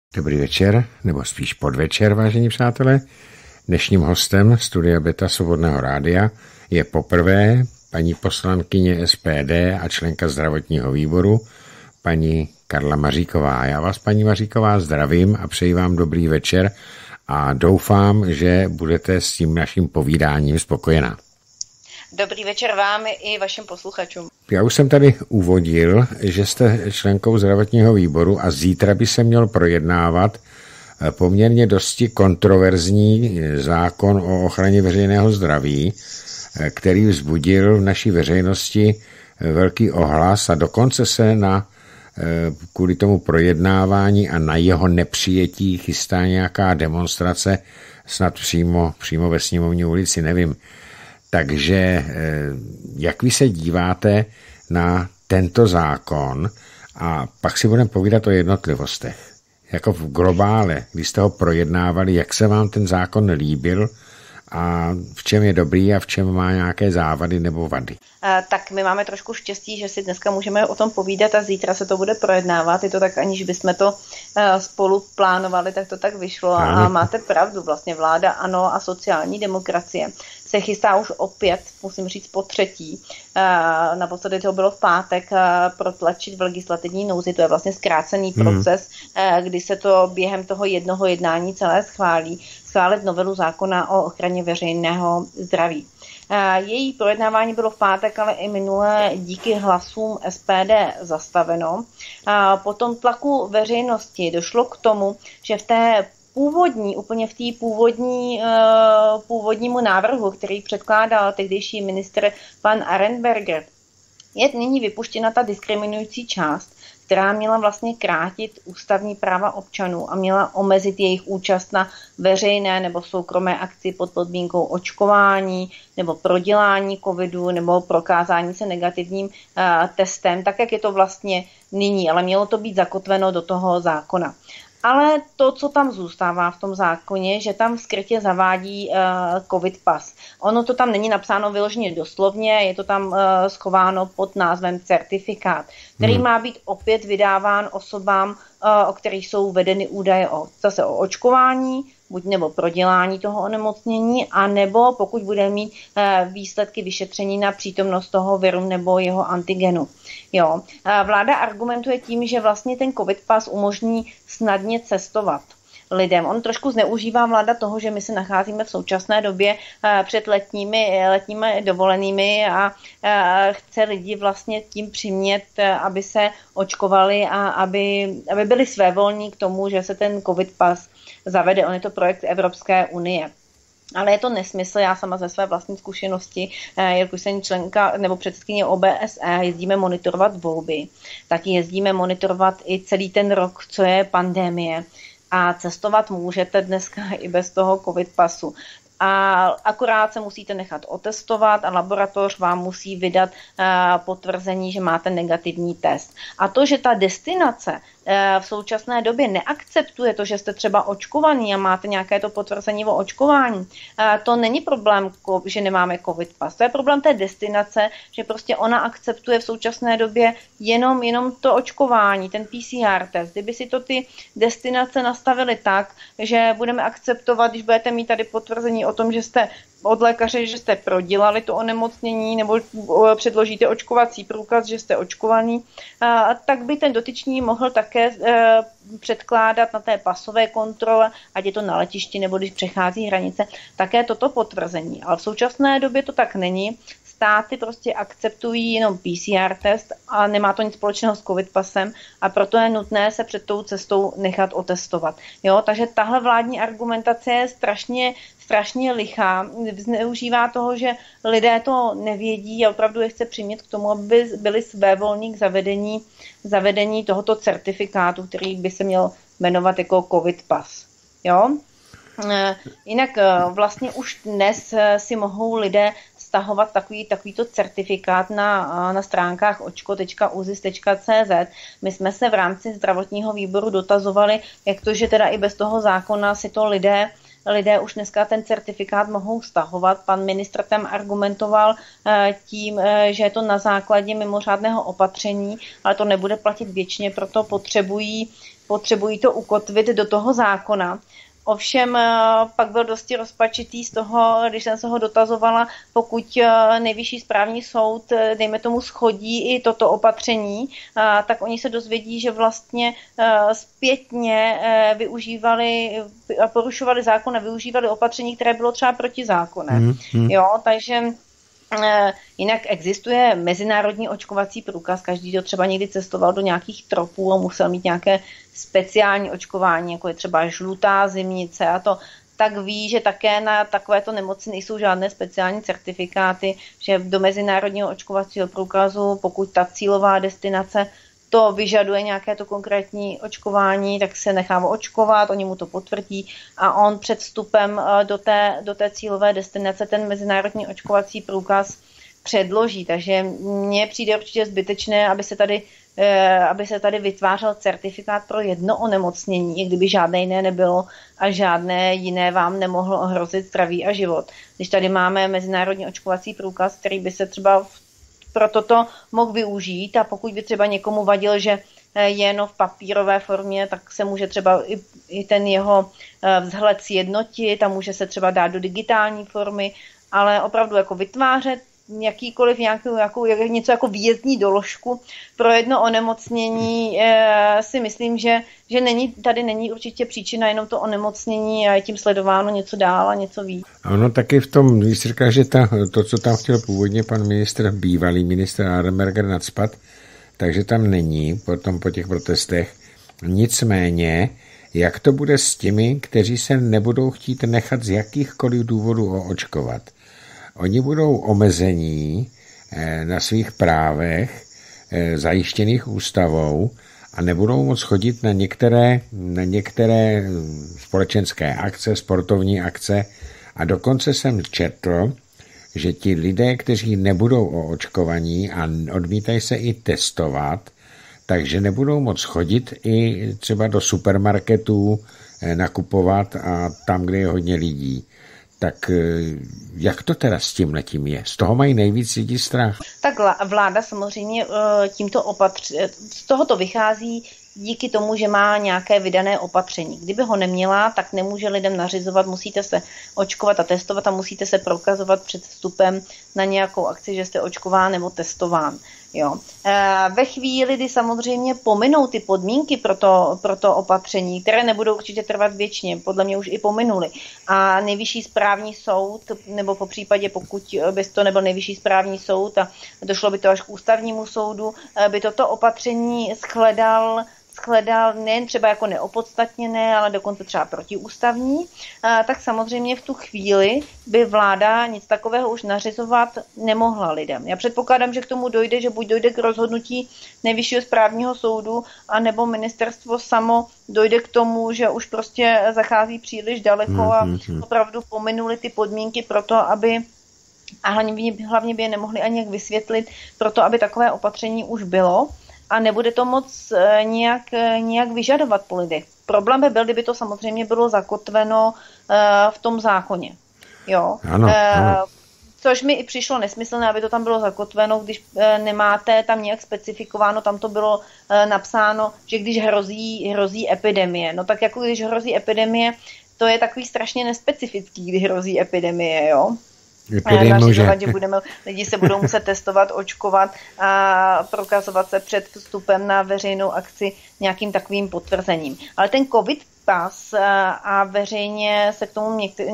Dobrý večer, nebo spíš podvečer, vážení přátelé. Dnešním hostem Studia Beta Svobodného rádia je poprvé paní poslankyně SPD a členka zdravotního výboru, paní Karla Maříková. Já vás, paní Maříková, zdravím a přeji vám dobrý večer a doufám, že budete s tím naším povídáním spokojená. Dobrý večer vám i vašim posluchačům. Já už jsem tady uvodil, že jste členkou zdravotního výboru a zítra by se měl projednávat poměrně dosti kontroverzní zákon o ochraně veřejného zdraví, který vzbudil v naší veřejnosti velký ohlas a dokonce se kvůli tomu projednávání a na jeho nepřijetí chystá nějaká demonstrace snad přímo ve Sněmovní ulici, nevím. Takže jak vy se díváte na tento zákon a pak si budeme povídat o jednotlivostech. Jako v globále, když jste ho projednávali, jak se vám ten zákon líbil a v čem je dobrý a v čem má nějaké závady nebo vady? Tak my máme trošku štěstí, že si dneska můžeme o tom povídat a zítra se to bude projednávat. Je to tak, aniž bychom to spolu plánovali, tak to tak vyšlo. A máte pravdu, vlastně vláda ANO a sociální demokracie se chystá už opět, musím říct po třetí, naposledy to bylo v pátek, protlačit v legislativní nouzi, to je vlastně zkrácený proces, kdy se to během toho jednoho jednání celé schválit novelu zákona o ochraně veřejného zdraví. Její projednávání bylo v pátek, ale i minule díky hlasům SPD zastaveno. Po tom tlaku veřejnosti došlo k tomu, že v té původnímu návrhu, který předkládal tehdejší ministr pan Arenberger, je nyní vypuštěna ta diskriminující část, která měla vlastně krátit ústavní práva občanů a měla omezit jejich účast na veřejné nebo soukromé akci pod podmínkou očkování nebo prodělání covidu nebo prokázání se negativním testem, tak jak je to vlastně nyní, ale mělo to být zakotveno do toho zákona. Ale to, co tam zůstává v tom zákoně, že tam skrytě zavádí covid pas. Ono to tam není napsáno vyloženě doslovně, je to tam schováno pod názvem certifikát, který má být opět vydáván osobám, o kterých jsou vedeny údaje zase o očkování, buď nebo prodělání toho onemocnění, a nebo pokud bude mít výsledky vyšetření na přítomnost toho viru nebo jeho antigenu. Jo. Vláda argumentuje tím, že vlastně ten covid pas umožní snadně cestovat lidem. On trošku zneužívá vláda toho, že my se nacházíme v současné době před letními dovolenými a chce lidi vlastně tím přimět, aby se očkovali a aby byli svévolní k tomu, že se ten covid pas zavede. On je to projekt Evropské unie. Ale je to nesmysl, já sama ze své vlastní zkušenosti, jak už jsem členka nebo předsedkyně OBSE, jezdíme monitorovat volby, tak jezdíme monitorovat i celý ten rok, co je pandemie. A cestovat můžete dneska i bez toho covid pasu. A akorát se musíte nechat otestovat a laboratoř vám musí vydat potvrzení, že máte negativní test. A to, že ta destinace v současné době neakceptuje to, že jste třeba očkovaný a máte nějaké to potvrzení o očkování, to není problém, že nemáme covid pas. To je problém té destinace, že prostě ona akceptuje v současné době jenom to očkování, ten PCR test. Kdyby si to ty destinace nastavily tak, že budeme akceptovat, když budete mít tady potvrzení o tom, že jste od lékaře, že jste prodělali to onemocnění nebo předložíte očkovací průkaz, že jste očkovaný, tak by ten dotyčný mohl také předkládat na té pasové kontrole, ať je to na letišti nebo když přechází hranice, také toto potvrzení. Ale v současné době to tak není. Státy prostě akceptují jenom PCR test a nemá to nic společného s covid pasem a proto je nutné se před tou cestou nechat otestovat. Jo, takže tahle vládní argumentace je strašně lichá, zneužívá toho, že lidé to nevědí a opravdu je chce přimět k tomu, aby byli svévolní k zavedení tohoto certifikátu, který by se měl jmenovat jako covid pas. Jo? Jinak vlastně už dnes si mohou lidé stahovat takovýto certifikát na stránkách očko.uzis.cz. My jsme se v rámci zdravotního výboru dotazovali, jak to, že teda i bez toho zákona si to lidé už dneska ten certifikát mohou stahovat. Pan ministr tam argumentoval tím, že je to na základě mimořádného opatření, ale to nebude platit věčně, proto potřebují potřebují to ukotvit do toho zákona. Ovšem pak byl dosti rozpačitý z toho, když jsem se ho dotazovala, pokud Nejvyšší správní soud, dejme tomu, shodí i toto opatření, tak oni se dozvědí, že vlastně zpětně porušovali zákon a využívali opatření, které bylo třeba protizákonné. Jo, takže jinak existuje mezinárodní očkovací průkaz, každý, kdo třeba někdy cestoval do nějakých tropů a musel mít nějaké speciální očkování, jako je třeba žlutá zimnice a to, tak ví, že také na takovéto nemoci nejsou žádné speciální certifikáty, že do mezinárodního očkovacího průkazu, pokud ta cílová destinace to vyžaduje nějaké to konkrétní očkování, tak se nechá očkovat, oni mu to potvrdí a on před vstupem do té cílové destinace ten mezinárodní očkovací průkaz předloží. Takže mně přijde určitě zbytečné, aby se tady vytvářel certifikát pro jedno onemocnění, i kdyby žádné jiné nebylo a žádné jiné vám nemohlo ohrozit zdraví a život. Když tady máme mezinárodní očkovací průkaz, který by se třeba pro toto mohl využít a pokud by třeba někomu vadil, že je jen v papírové formě, tak se může třeba i ten jeho vzhled sjednotit a může se třeba dát do digitální formy, ale opravdu jako vytvářet jakýkoliv něco jako výjezdní doložku pro jedno onemocnění si myslím, že tady není určitě příčina jenom to onemocnění a je tím sledováno něco dál a něco víc. A ono taky v tom, když si říká, že to, co tam chtěl původně pan bývalý ministr Arenberger nacpat, takže tam není po těch protestech. Nicméně, jak to bude s těmi, kteří se nebudou chtít nechat z jakýchkoliv důvodů oočkovat? Oni budou omezení na svých právech zajištěných ústavou a nebudou moct chodit na některé společenské akce, sportovní akce a dokonce jsem četl, že ti lidé, kteří nebudou oočkovaní a odmítají se i testovat, takže nebudou moct chodit i třeba do supermarketů nakupovat a tam, kde je hodně lidí. Tak jak to teda s tímhletím je? Z toho mají nejvíc lidí strach. Tak vláda samozřejmě z tohoto vychází díky tomu, že má nějaké vydané opatření. Kdyby ho neměla, tak nemůže lidem nařizovat, musíte se očkovat a testovat a musíte se prokazovat před vstupem na nějakou akci, že jste očkován nebo testován. Jo. Ve chvíli, kdy samozřejmě pominou ty podmínky pro to opatření, které nebudou určitě trvat věčně, podle mě už i pominuly. A Nejvyšší správní soud, nebo po případě, pokud by to nebyl Nejvyšší správní soud a došlo by to až k ústavnímu soudu, by toto opatření shledal nejen třeba jako neopodstatněné, ale dokonce třeba protiústavní, tak samozřejmě v tu chvíli by vláda nic takového už nařizovat nemohla lidem. Já předpokládám, že k tomu dojde, že buď dojde k rozhodnutí Nejvyššího správního soudu, anebo ministerstvo samo dojde k tomu, že už prostě zachází příliš daleko a opravdu pominuli ty podmínky pro to, aby a hlavně by je nemohli ani jak vysvětlit, proto aby takové opatření už bylo. A nebude to moc nějak vyžadovat po lidech. Problém by byl, kdyby to samozřejmě bylo zakotveno v tom zákoně. Jo? Ano. Což mi i přišlo nesmyslné, aby to tam bylo zakotveno, když nemáte tam nějak specifikováno, tam to bylo napsáno, že když hrozí epidemie. No tak jako když hrozí epidemie, to je takový strašně nespecifický, kdy hrozí epidemie, jo? Nařizovat, že lidi se budou muset testovat, očkovat a prokazovat se před vstupem na veřejnou akci nějakým takovým potvrzením. Ale ten COVID pas a veřejně se k tomu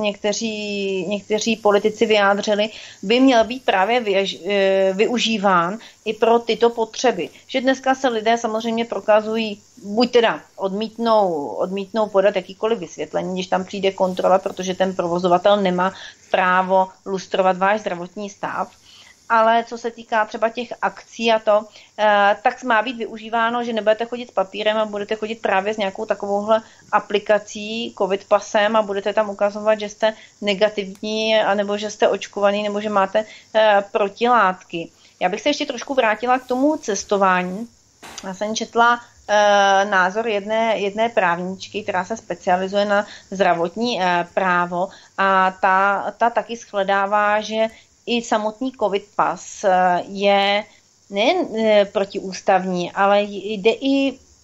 někteří politici vyjádřili, by měl být právě využíván i pro tyto potřeby. Že dneska se lidé samozřejmě prokazují, buď teda odmítnou podat jakýkoliv vysvětlení, když tam přijde kontrola, protože ten provozovatel nemá právo lustrovat váš zdravotní stav, ale co se týká třeba těch akcí a to, tak má být využíváno, že nebudete chodit s papírem a budete chodit právě s nějakou takovouhle aplikací COVID pasem a budete tam ukazovat, že jste negativní, anebo že jste očkovaný, nebo že máte protilátky. Já bych se ještě trošku vrátila k tomu cestování. Já jsem četla názor jedné právničky, která se specializuje na zdravotní právo a ta taky shledává, že i samotný COVID pas je nejen protiústavní, ale jde i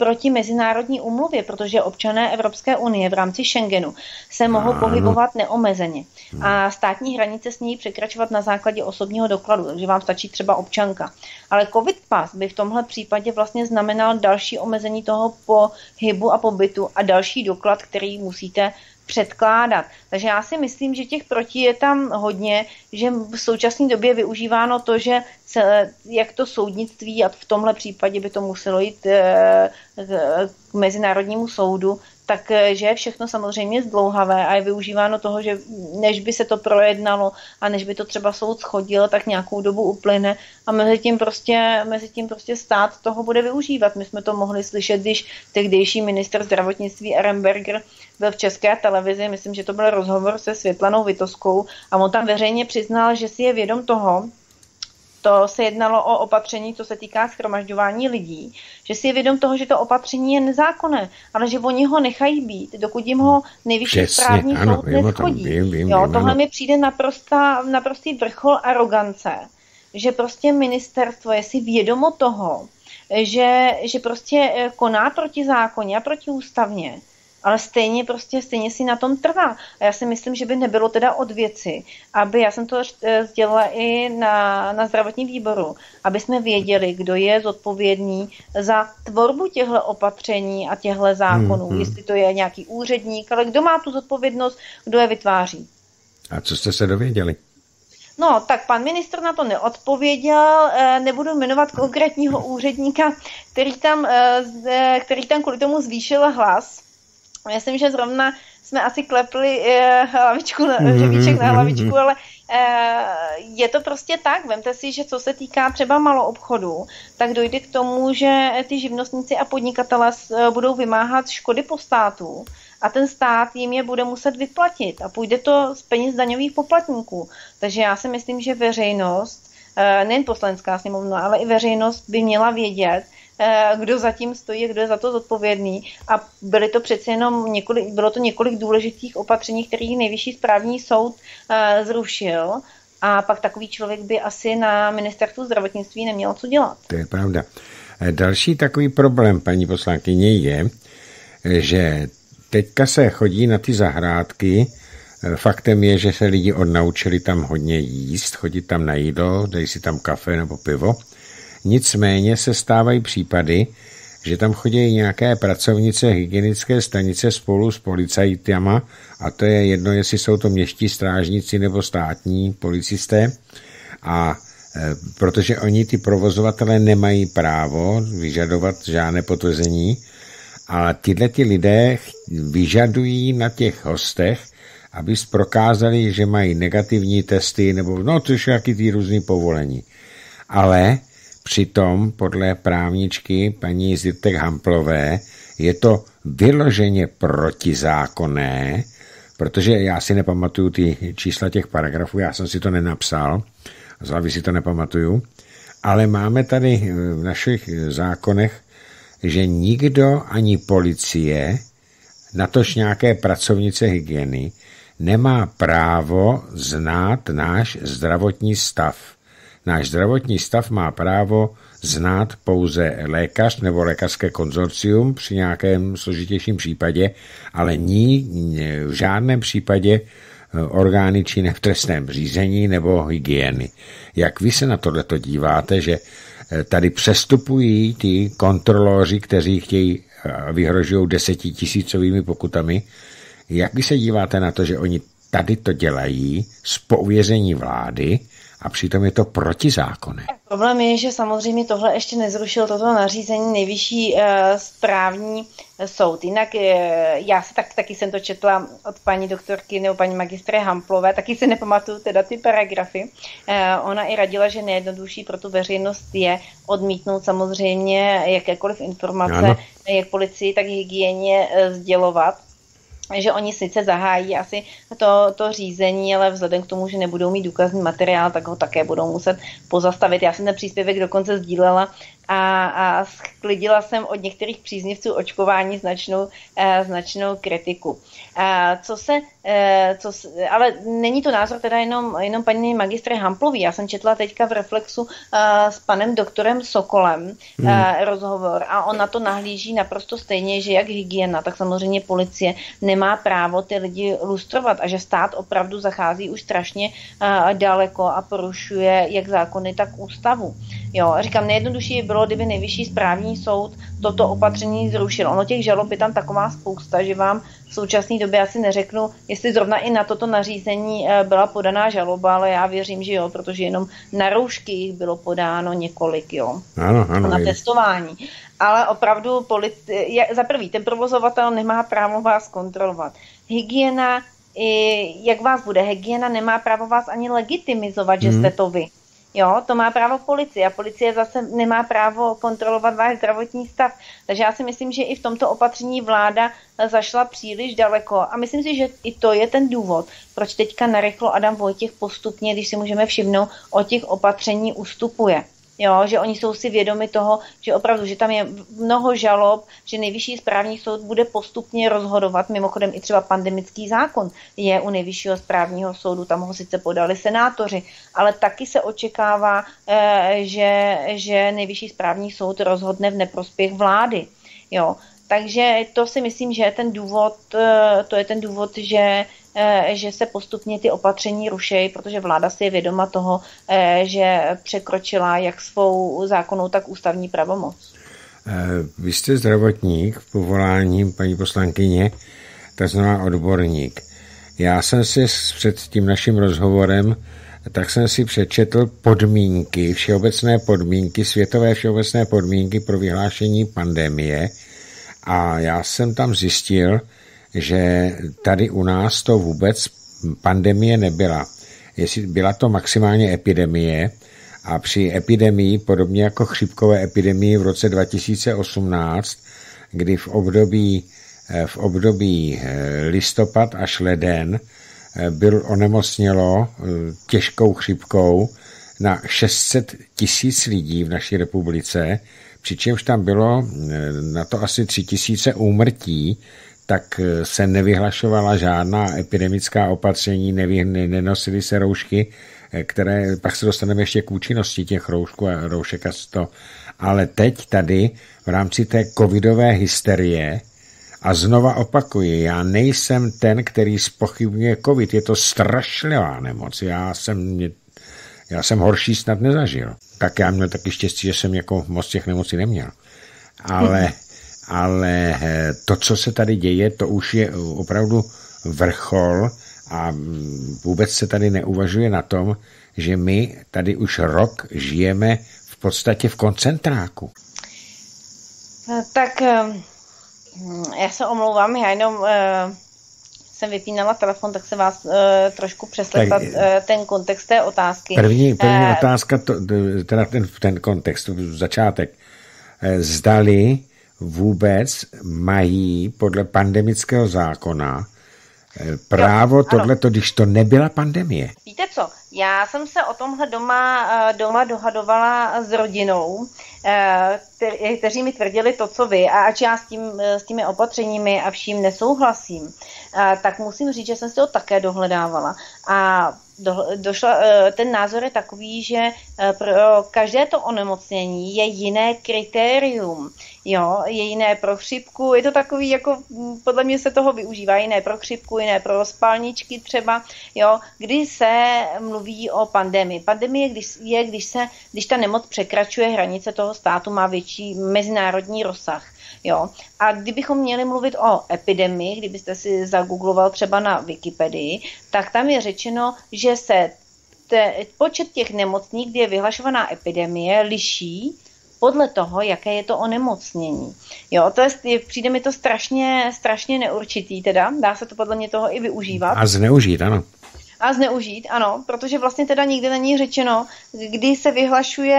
proti mezinárodní úmluvě, protože občané Evropské unie v rámci Schengenu se mohou pohybovat neomezeně. A státní hranice smějí překračovat na základě osobního dokladu, takže vám stačí třeba občanka. Ale covid pas by v tomhle případě vlastně znamenal další omezení toho pohybu a pobytu a další doklad, který musíte předkládat. Takže já si myslím, že těch proti je tam hodně, že v současné době je využíváno to, že jak to soudnictví, a v tomhle případě by to muselo jít k mezinárodnímu soudu, takže je všechno samozřejmě zdlouhavé a je využíváno toho, že než by se to projednalo a než by to třeba soud shodil, tak nějakou dobu uplyne a mezi tím prostě stát toho bude využívat. My jsme to mohli slyšet, když tehdejší ministr zdravotnictví Arenberger byl v České televizi, myslím, že to byl rozhovor se Světlanou Vitoskou a on tam veřejně přiznal, že si je vědom toho, to se jednalo o opatření, co se týká shromažďování lidí, že si je vědom toho, že to opatření je nezákonné, ale že oni ho nechají být, dokud jim ho nejvyšší správní soud neschodí. Tohle mi přijde naprostý vrchol arogance, že prostě ministerstvo je si vědomo toho, že prostě koná protizákonně a protiústavně, ale stejně si na tom trvá. A já si myslím, že by nebylo teda od věci, já jsem to sdělila i na zdravotním výboru, aby jsme věděli, kdo je zodpovědný za tvorbu těchto opatření a těchto zákonů. Jestli to je nějaký úředník, ale kdo má tu zodpovědnost, kdo je vytváří. A co jste se dověděli? No, tak pan ministr na to neodpověděl, nebudu jmenovat konkrétního úředníka, který tam kvůli tomu zvýšil hlas. Myslím, že zrovna jsme asi klepli hřebíček na hlavičku, ale je to prostě tak. Vemte si, že co se týká třeba maloobchodu, tak dojde k tomu, že ty živnostníci a podnikatelé budou vymáhat škody po státu a ten stát jim je bude muset vyplatit a půjde to z peněz daňových poplatníků. Takže já si myslím, že veřejnost, nejen Poslanecká sněmovna, ale i veřejnost by měla vědět, kdo za tím stojí, kdo je za to zodpovědný. A bylo to několik důležitých opatření, který nejvyšší správní soud zrušil. A pak takový člověk by asi na ministerstvu zdravotnictví neměl co dělat. To je pravda. Další takový problém, paní poslankyně, je, že teďka se chodí na ty zahrádky. Faktem je, že se lidi odnaučili tam hodně jíst, chodit tam na jídlo, dají si tam kafe nebo pivo. Nicméně se stávají případy, že tam chodí nějaké pracovnice hygienické stanice spolu s policajtama a to je jedno, jestli jsou to městští strážníci nebo státní policisté a protože oni ty provozovatelé nemají právo vyžadovat žádné potvrzení, ale tyhle ty lidé vyžadují na těch hostech, aby prokázali, že mají negativní testy nebo to jsou jaký ty různý povolení. Ale přitom podle právničky paní Zirtek Hamplové je to vyloženě protizákonné, protože já si nepamatuju ty čísla těch paragrafů, já jsem si to nenapsal, z hlavy si to nepamatuju, ale máme tady v našich zákonech, že nikdo ani policie, natož nějaké pracovnice hygieny, nemá právo znát náš zdravotní stav. Náš zdravotní stav má právo znát pouze lékař nebo lékařské konzorcium při nějakém složitějším případě, ale v žádném případě orgány činné v trestném řízení nebo hygieny. Jak vy se na tohleto díváte, že tady přestupují ty kontroloři, kteří chtějí vyhrožují 10 000 pokutami. Jak vy se díváte na to, že oni tady to dělají z pověření vlády a přitom je to protizákonné? Problém je, že samozřejmě tohle ještě nezrušil toto nařízení nejvyšší správní soud. Jinak já si taky jsem to četla od paní doktorky nebo paní magistry Hamplové, taky si nepamatuju teda ty paragrafy. Ona i radila, že nejjednodušší pro tu veřejnost je odmítnout samozřejmě jakékoliv informace, jak policii, tak hygieně sdělovat. Že oni sice zahájí asi to řízení, ale vzhledem k tomu, že nebudou mít důkazní materiál, tak ho také budou muset pozastavit. Já jsem ten příspěvek dokonce sdílela a sklidila jsem od některých příznivců očkování značnou kritiku. Ale není to názor teda jenom paní magistry Hamplový. Já jsem četla teďka v Reflexu s panem doktorem Sokolem rozhovor a on na to nahlíží naprosto stejně, že jak hygiena, tak samozřejmě policie nemá právo ty lidi lustrovat a že stát opravdu zachází už strašně daleko a porušuje jak zákony, tak ústavu. Jo, říkám, nejjednodušší bylo, kdyby Nejvyšší správní soud toto opatření zrušil. Ono těch žalob je tam taková spousta, že vám v současné době asi neřeknu, jestli zrovna i na toto nařízení byla podaná žaloba, ale já věřím, že jo, protože jenom na roušky jich bylo podáno několik, jo. Ano, na testování. Ale opravdu za prvý, ten provozovatel nemá právo vás kontrolovat. Hygiena, jak vás bude, hygiena nemá právo vás ani legitimizovat, že jste to vy. Jo, to má právo policie a policie zase nemá právo kontrolovat váš zdravotní stav. Takže já si myslím, že i v tomto opatření vláda zašla příliš daleko a myslím si, že i to je ten důvod, proč teďka narychlo Adam Vojtěch postupně, když si můžeme všimnout, od těch opatření ustupuje. Jo, že oni jsou si vědomi toho, že opravdu, že tam je mnoho žalob, že Nejvyšší správní soud bude postupně rozhodovat, mimochodem i třeba pandemický zákon je u Nejvyššího správního soudu, tam ho sice podali senátoři, ale taky se očekává, že Nejvyšší správní soud rozhodne v neprospěch vlády. Jo. Takže to si myslím, že je ten důvod, že se postupně ty opatření rušejí, protože vláda si je vědoma toho, že překročila jak svou zákonnou, tak ústavní pravomoc. Vy jste zdravotník povoláním, paní poslankyně, to znamená odborník. Já jsem si před tím naším rozhovorem, tak jsem si přečetl podmínky, světové všeobecné podmínky pro vyhlášení pandemie a já jsem tam zjistil, že tady u nás to vůbec pandemie nebyla. Byla to maximálně epidemie a při epidemii, podobně jako chřipkové epidemii v roce 2018, kdy v období listopad až leden onemocnělo těžkou chřipkou na 600 000 lidí v naší republice, přičemž tam bylo na to asi 3 000 úmrtí, tak se nevyhlašovala žádná epidemická opatření, nenosily se roušky, které, pak se dostaneme ještě k účinnosti těch roušek a to. Ale teď tady v rámci té covidové hysterie, a znova opakuji, já nejsem ten, který zpochybňuje covid, je to strašlivá nemoc, já jsem horší snad nezažil. Tak já měl taky štěstí, že jsem jako moc těch nemocí neměl. Ale to, co se tady děje, to už je opravdu vrchol a vůbec se tady neuvažuje na tom, že my tady už rok žijeme v podstatě v koncentráku. Tak já se omlouvám, já jenom jsem vypínala telefon, tak se vás trošku přeslechla ten kontext té otázky. První otázka, teda ten kontext, začátek. Zdali vůbec mají podle pandemického zákona právo tohleto, když to nebyla pandemie. Víte co, já jsem se o tomhle doma dohadovala s rodinou, kteří mi tvrdili to, co vy, a ač já s těmi opatřeními a vším nesouhlasím, tak musím říct, že jsem si to také dohledávala. A ten názor je takový, že pro každé to onemocnění je jiné kritérium. Jo, je jiné pro chřipku, je to takový, jako podle mě se toho využívá, jiné pro chřipku, jiné pro spalničky třeba, jo, kdy se mluví o pandemii. Pandemie, když ta nemoc překračuje hranice toho státu, má větší mezinárodní rozsah. Jo. A kdybychom měli mluvit o epidemii, kdybyste si zagoogloval třeba na Wikipedii, tak tam je řečeno, že se počet těch nemocných, kdy je vyhlašovaná epidemie, liší podle toho, jaké je to onemocnění. Jo, přijde mi to strašně neurčitý, teda, dá se to podle mě toho i využívat. A zneužít, ano. A zneužít, ano, protože vlastně teda nikdy není řečeno, kdy se vyhlašuje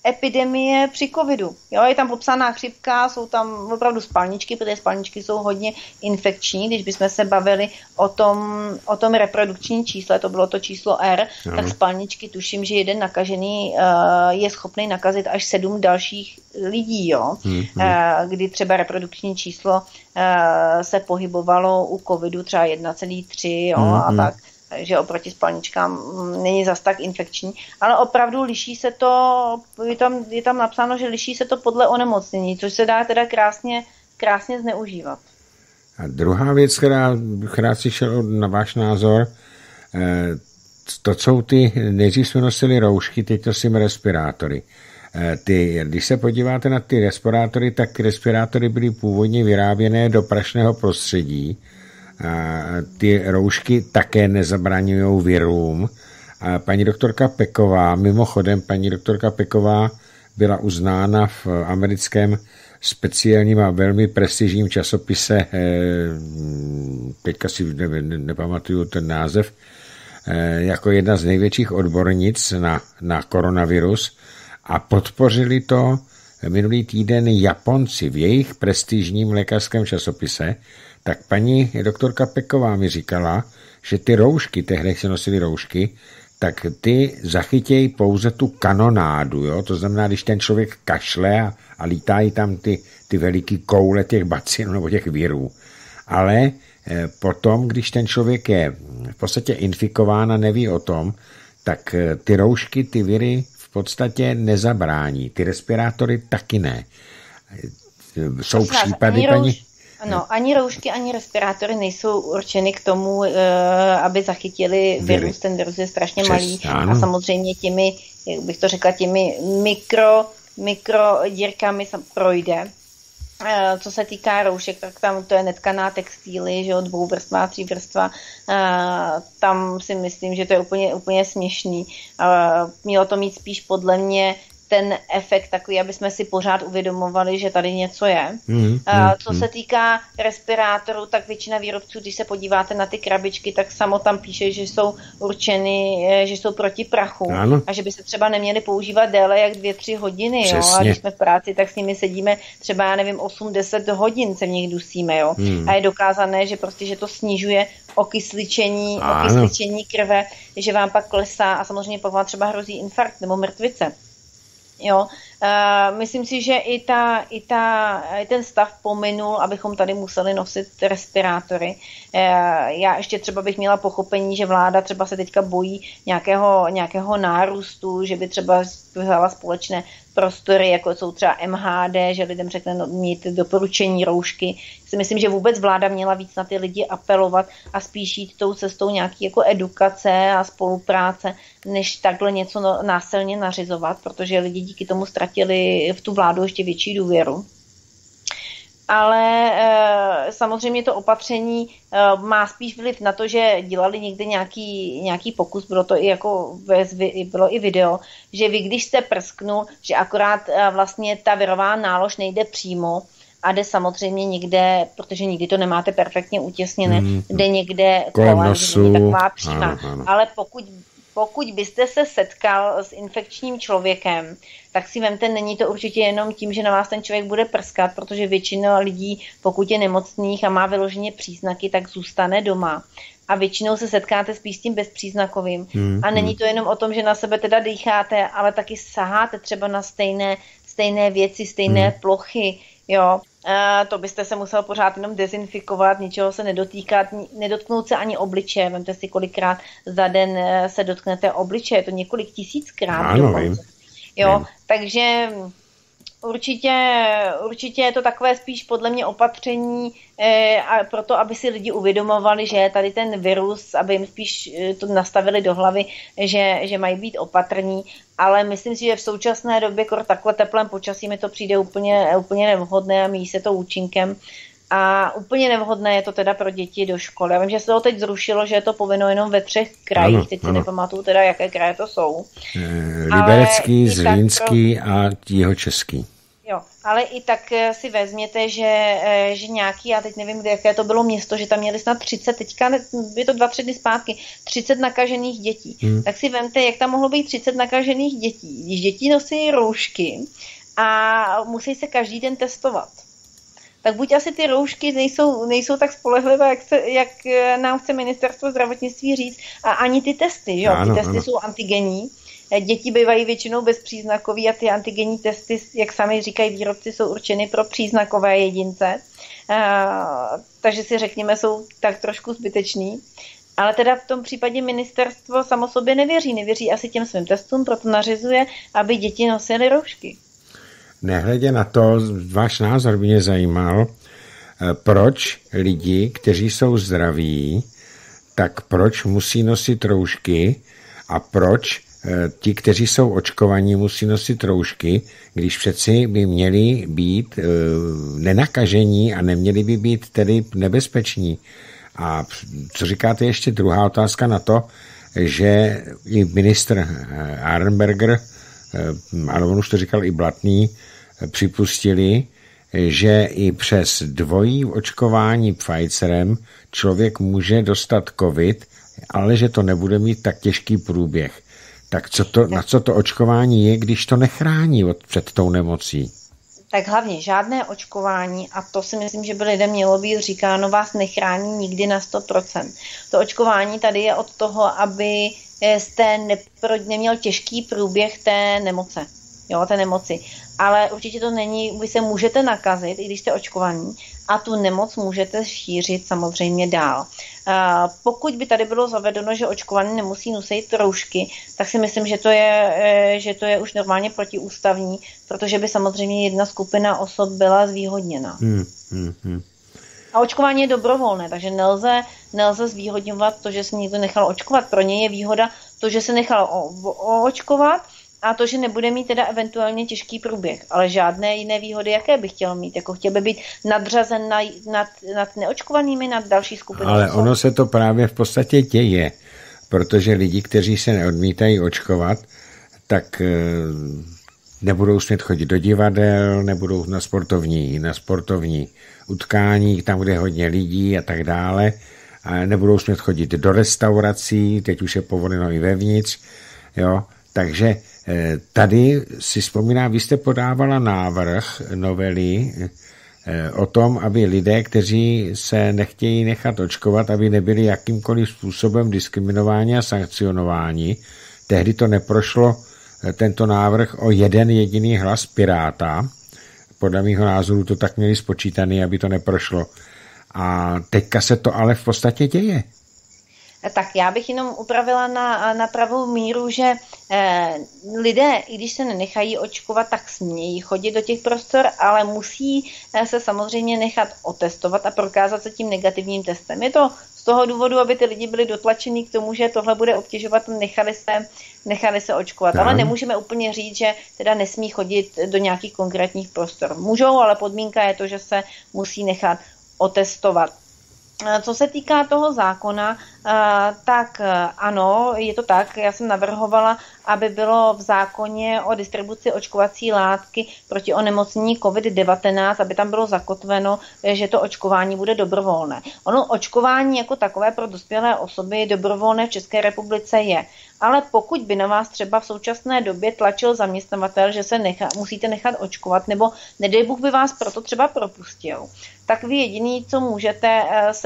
epidemie při covidu. Jo, je tam popsaná chřipka, jsou tam opravdu spalničky, protože spalničky jsou hodně infekční. Když bychom se bavili o tom reprodukčním čísle, to bylo to číslo R, tak spalničky tuším, že jeden nakažený je schopný nakazit až 7 dalších lidí, jo. Kdy třeba reprodukční číslo se pohybovalo u covidu třeba 1,3, jo, a tak. Takže oproti spalničkám není zas tak infekční, ale opravdu liší se to, je tam napsáno, že liší se to podle onemocnění, což se dá teda krásně zneužívat. A druhá věc, která bych rád slyšel na váš názor, to jsou nejdřív jsme nosili roušky, teď nosíme respirátory. Když se podíváte na ty respirátory, tak respirátory byly původně vyráběné do prašného prostředí. Ty roušky také nezabraňují virům. Paní doktorka Peková, mimochodem paní doktorka Peková byla uznána v americkém speciálním a velmi prestižním časopise, teďka si nepamatuju ten název, jako jedna z největších odbornic na koronavirus, a podpořili to minulý týden Japonci v jejich prestižním lékařském časopise. Tak paní doktorka Peková mi říkala, že ty roušky, tehdy se nosily roušky, tak ty zachytějí pouze tu kanonádu, jo? To znamená, když ten člověk kašle a lítají tam ty veliký koule těch bacilů nebo těch virů. Ale potom, když ten člověk je v podstatě infikován a neví o tom, tak ty roušky, ty viry v podstatě nezabrání. Ty respirátory taky ne. Jsou případy, paní... No, ani roušky, ani respirátory nejsou určeny k tomu, aby zachytili virus. Ten virus je strašně malý a samozřejmě těmi, jak bych to řekla, těmi mikrodírkami projde. Co se týká roušek, tak tam to je netkaná textíly, že jo, 2vrstva, 3vrstva, tam si myslím, že to je úplně směšný. Mělo to mít spíš podle mě ten efekt takový, aby jsme si pořád uvědomovali, že tady něco je. Co se týká respirátorů, tak většina výrobců, když se podíváte na ty krabičky, tak samo tam píše, že jsou určeny, že jsou proti prachu a že by se třeba neměly používat déle jak 2-3 hodiny. Jo? A když jsme v práci, tak s nimi sedíme třeba, já nevím, 8-10 hodin se v nich dusíme. Jo? A je dokázané, že prostě, že to snižuje okysličení krve, že vám pak klesá a samozřejmě pak vám třeba hrozí infarkt nebo mrtvice. Jo, myslím si, že i ten stav pominul, abychom tady museli nosit respirátory. Já ještě třeba bych měla pochopení, že vláda třeba se teďka bojí nějakého nárůstu, že by třeba vzala společné prostory, jako jsou třeba MHD, že lidem řekne mít doporučení roušky. Si myslím, že vůbec vláda měla víc na ty lidi apelovat a spíš jít tou cestou nějaký jako edukace a spolupráce, než takhle něco násilně nařizovat, protože lidi díky tomu ztratili v tu vládu ještě větší důvěru. Ale samozřejmě to opatření má spíš vliv na to, že dělali někde nějaký pokus, bylo to i jako bylo i video, že vy, když jste prsknul, že akorát vlastně ta virová nálož nejde přímo a jde samozřejmě někde, protože nikdy to nemáte perfektně utěsněné, jde někde kolem, že není taková přímá. Ale pokud byste se setkal s infekčním člověkem, tak si vemte, není to určitě jenom tím, že na vás ten člověk bude prskat, protože většina lidí, pokud je nemocných a má vyloženě příznaky, tak zůstane doma. A většinou se setkáte spíš s tím bezpříznakovým. A není to jenom o tom, že na sebe teda dýcháte, ale taky saháte třeba na stejné věci, stejné plochy, jo. To byste se musel pořád jenom dezinfikovat, ničeho se nedotýkat, nedotknout se ani obličeje. Vemte si, kolikrát za den se dotknete obličeje, je to několik tisíckrát. Jo, takže určitě je to takové spíš podle mě opatření a proto, aby si lidi uvědomovali, že tady ten virus, aby jim spíš to nastavili do hlavy, že mají být opatrní, ale myslím si, že v současné době takhle teplém počasí mi to přijde úplně nevhodné a míjí se to účinkem. A úplně nevhodné je to teda pro děti do školy. Já vím, že se to teď zrušilo, že je to povinno jenom ve 3 krajích. Teď si nepamatuju teda, jaké kraje to jsou. Liberecký, Zlínský a Jihočeský. Jo, ale i tak si vezměte, že nějaký, já teď nevím, jaké to bylo město, že tam měli snad 30, teďka je to 2-3 dny zpátky, 30 nakažených dětí. Tak si vemte, jak tam mohlo být 30 nakažených dětí, když děti nosí roušky a musí se každý den testovat. Tak buď asi ty roušky nejsou tak spolehlivé, jak nám chce ministerstvo zdravotnictví říct, a ani ty testy, jo? Ty testy jsou antigenní. Děti bývají většinou bezpříznakový a ty antigenní testy, jak sami říkají výrobci, jsou určeny pro příznakové jedince. Takže si řekněme, jsou tak trošku zbytečný. Ale teda v tom případě ministerstvo samo sobě nevěří asi těm svým testům, proto nařizuje, aby děti nosily roušky. Nehledě na to, váš názor mě zajímal, proč lidi, kteří jsou zdraví, tak proč musí nosit roušky a proč ti, kteří jsou očkovaní, musí nosit roušky, když přeci by měli být nenakažení a neměli by být tedy nebezpeční. A co říkáte ještě druhá otázka na to, že i ministr Arenberger, ale on už to říkal i Blatný, připustili, že i přes dvojí očkování Pfizerem člověk může dostat covid, ale že to nebude mít tak těžký průběh. Tak na co to očkování je, když to nechrání před tou nemocí? Tak hlavně žádné očkování, a to si myslím, že by lidem mělo být říkáno, vás nechrání nikdy na 100%. To očkování tady je od toho, aby jste neměl těžký průběh té nemoce. Jo, té nemoci. Ale určitě to není, vy se můžete nakazit, i když jste očkovaní, a tu nemoc můžete šířit samozřejmě dál. Pokud by tady bylo zavedeno, že očkovaní nemusí nosit roušky, tak si myslím, že to je už normálně protiústavní, protože by samozřejmě jedna skupina osob byla zvýhodněna. A očkování je dobrovolné, takže nelze zvýhodňovat to, že se někdo nechal očkovat. Pro něj je výhoda to, že se nechal očkovat, a to, že nebude mít teda eventuálně těžký průběh, ale žádné jiné výhody, jaké by chtěl mít, jako chtěl by být nadřazen nad neočkovanými, nad další skupinou. Ale ono se to právě v podstatě děje, protože lidi, kteří se neodmítají očkovat, tak nebudou smět chodit do divadel, nebudou na sportovní utkání, tam, kde je hodně lidí a tak dále, a nebudou smět chodit do restaurací, teď už je povoleno i vevnitř, jo, takže tady si vzpomínám, vy jste podávala návrh novely o tom, aby lidé, kteří se nechtějí nechat očkovat, aby nebyli jakýmkoliv způsobem diskriminováni a sankcionováni. Tehdy to neprošlo, tento návrh, o jeden jediný hlas Piráta. Podle mýho názoru to tak měli spočítaný, aby to neprošlo. A teďka se to ale v podstatě děje. Tak já bych jenom upravila na pravou míru, že lidé, i když se nenechají očkovat, tak smějí chodit do těch prostor, ale musí se samozřejmě nechat otestovat a prokázat se tím negativním testem. Je to z toho důvodu, aby ty lidi byli dotlačeni k tomu, že tohle bude obtěžovat, nechali se očkovat. Ale nemůžeme úplně říct, že teda nesmí chodit do nějakých konkrétních prostor. Můžou, ale podmínka je to, že se musí nechat otestovat. Co se týká toho zákona, tak ano, je to tak. Já jsem navrhovala, aby bylo v zákoně o distribuci očkovací látky proti onemocnění COVID-19, aby tam bylo zakotveno, že to očkování bude dobrovolné. Ono očkování jako takové pro dospělé osoby dobrovolné v České republice je. Ale pokud by na vás třeba v současné době tlačil zaměstnavatel, že se musíte nechat očkovat, nebo nedej Bůh by vás proto třeba propustil, tak vy jediný, co můžete, se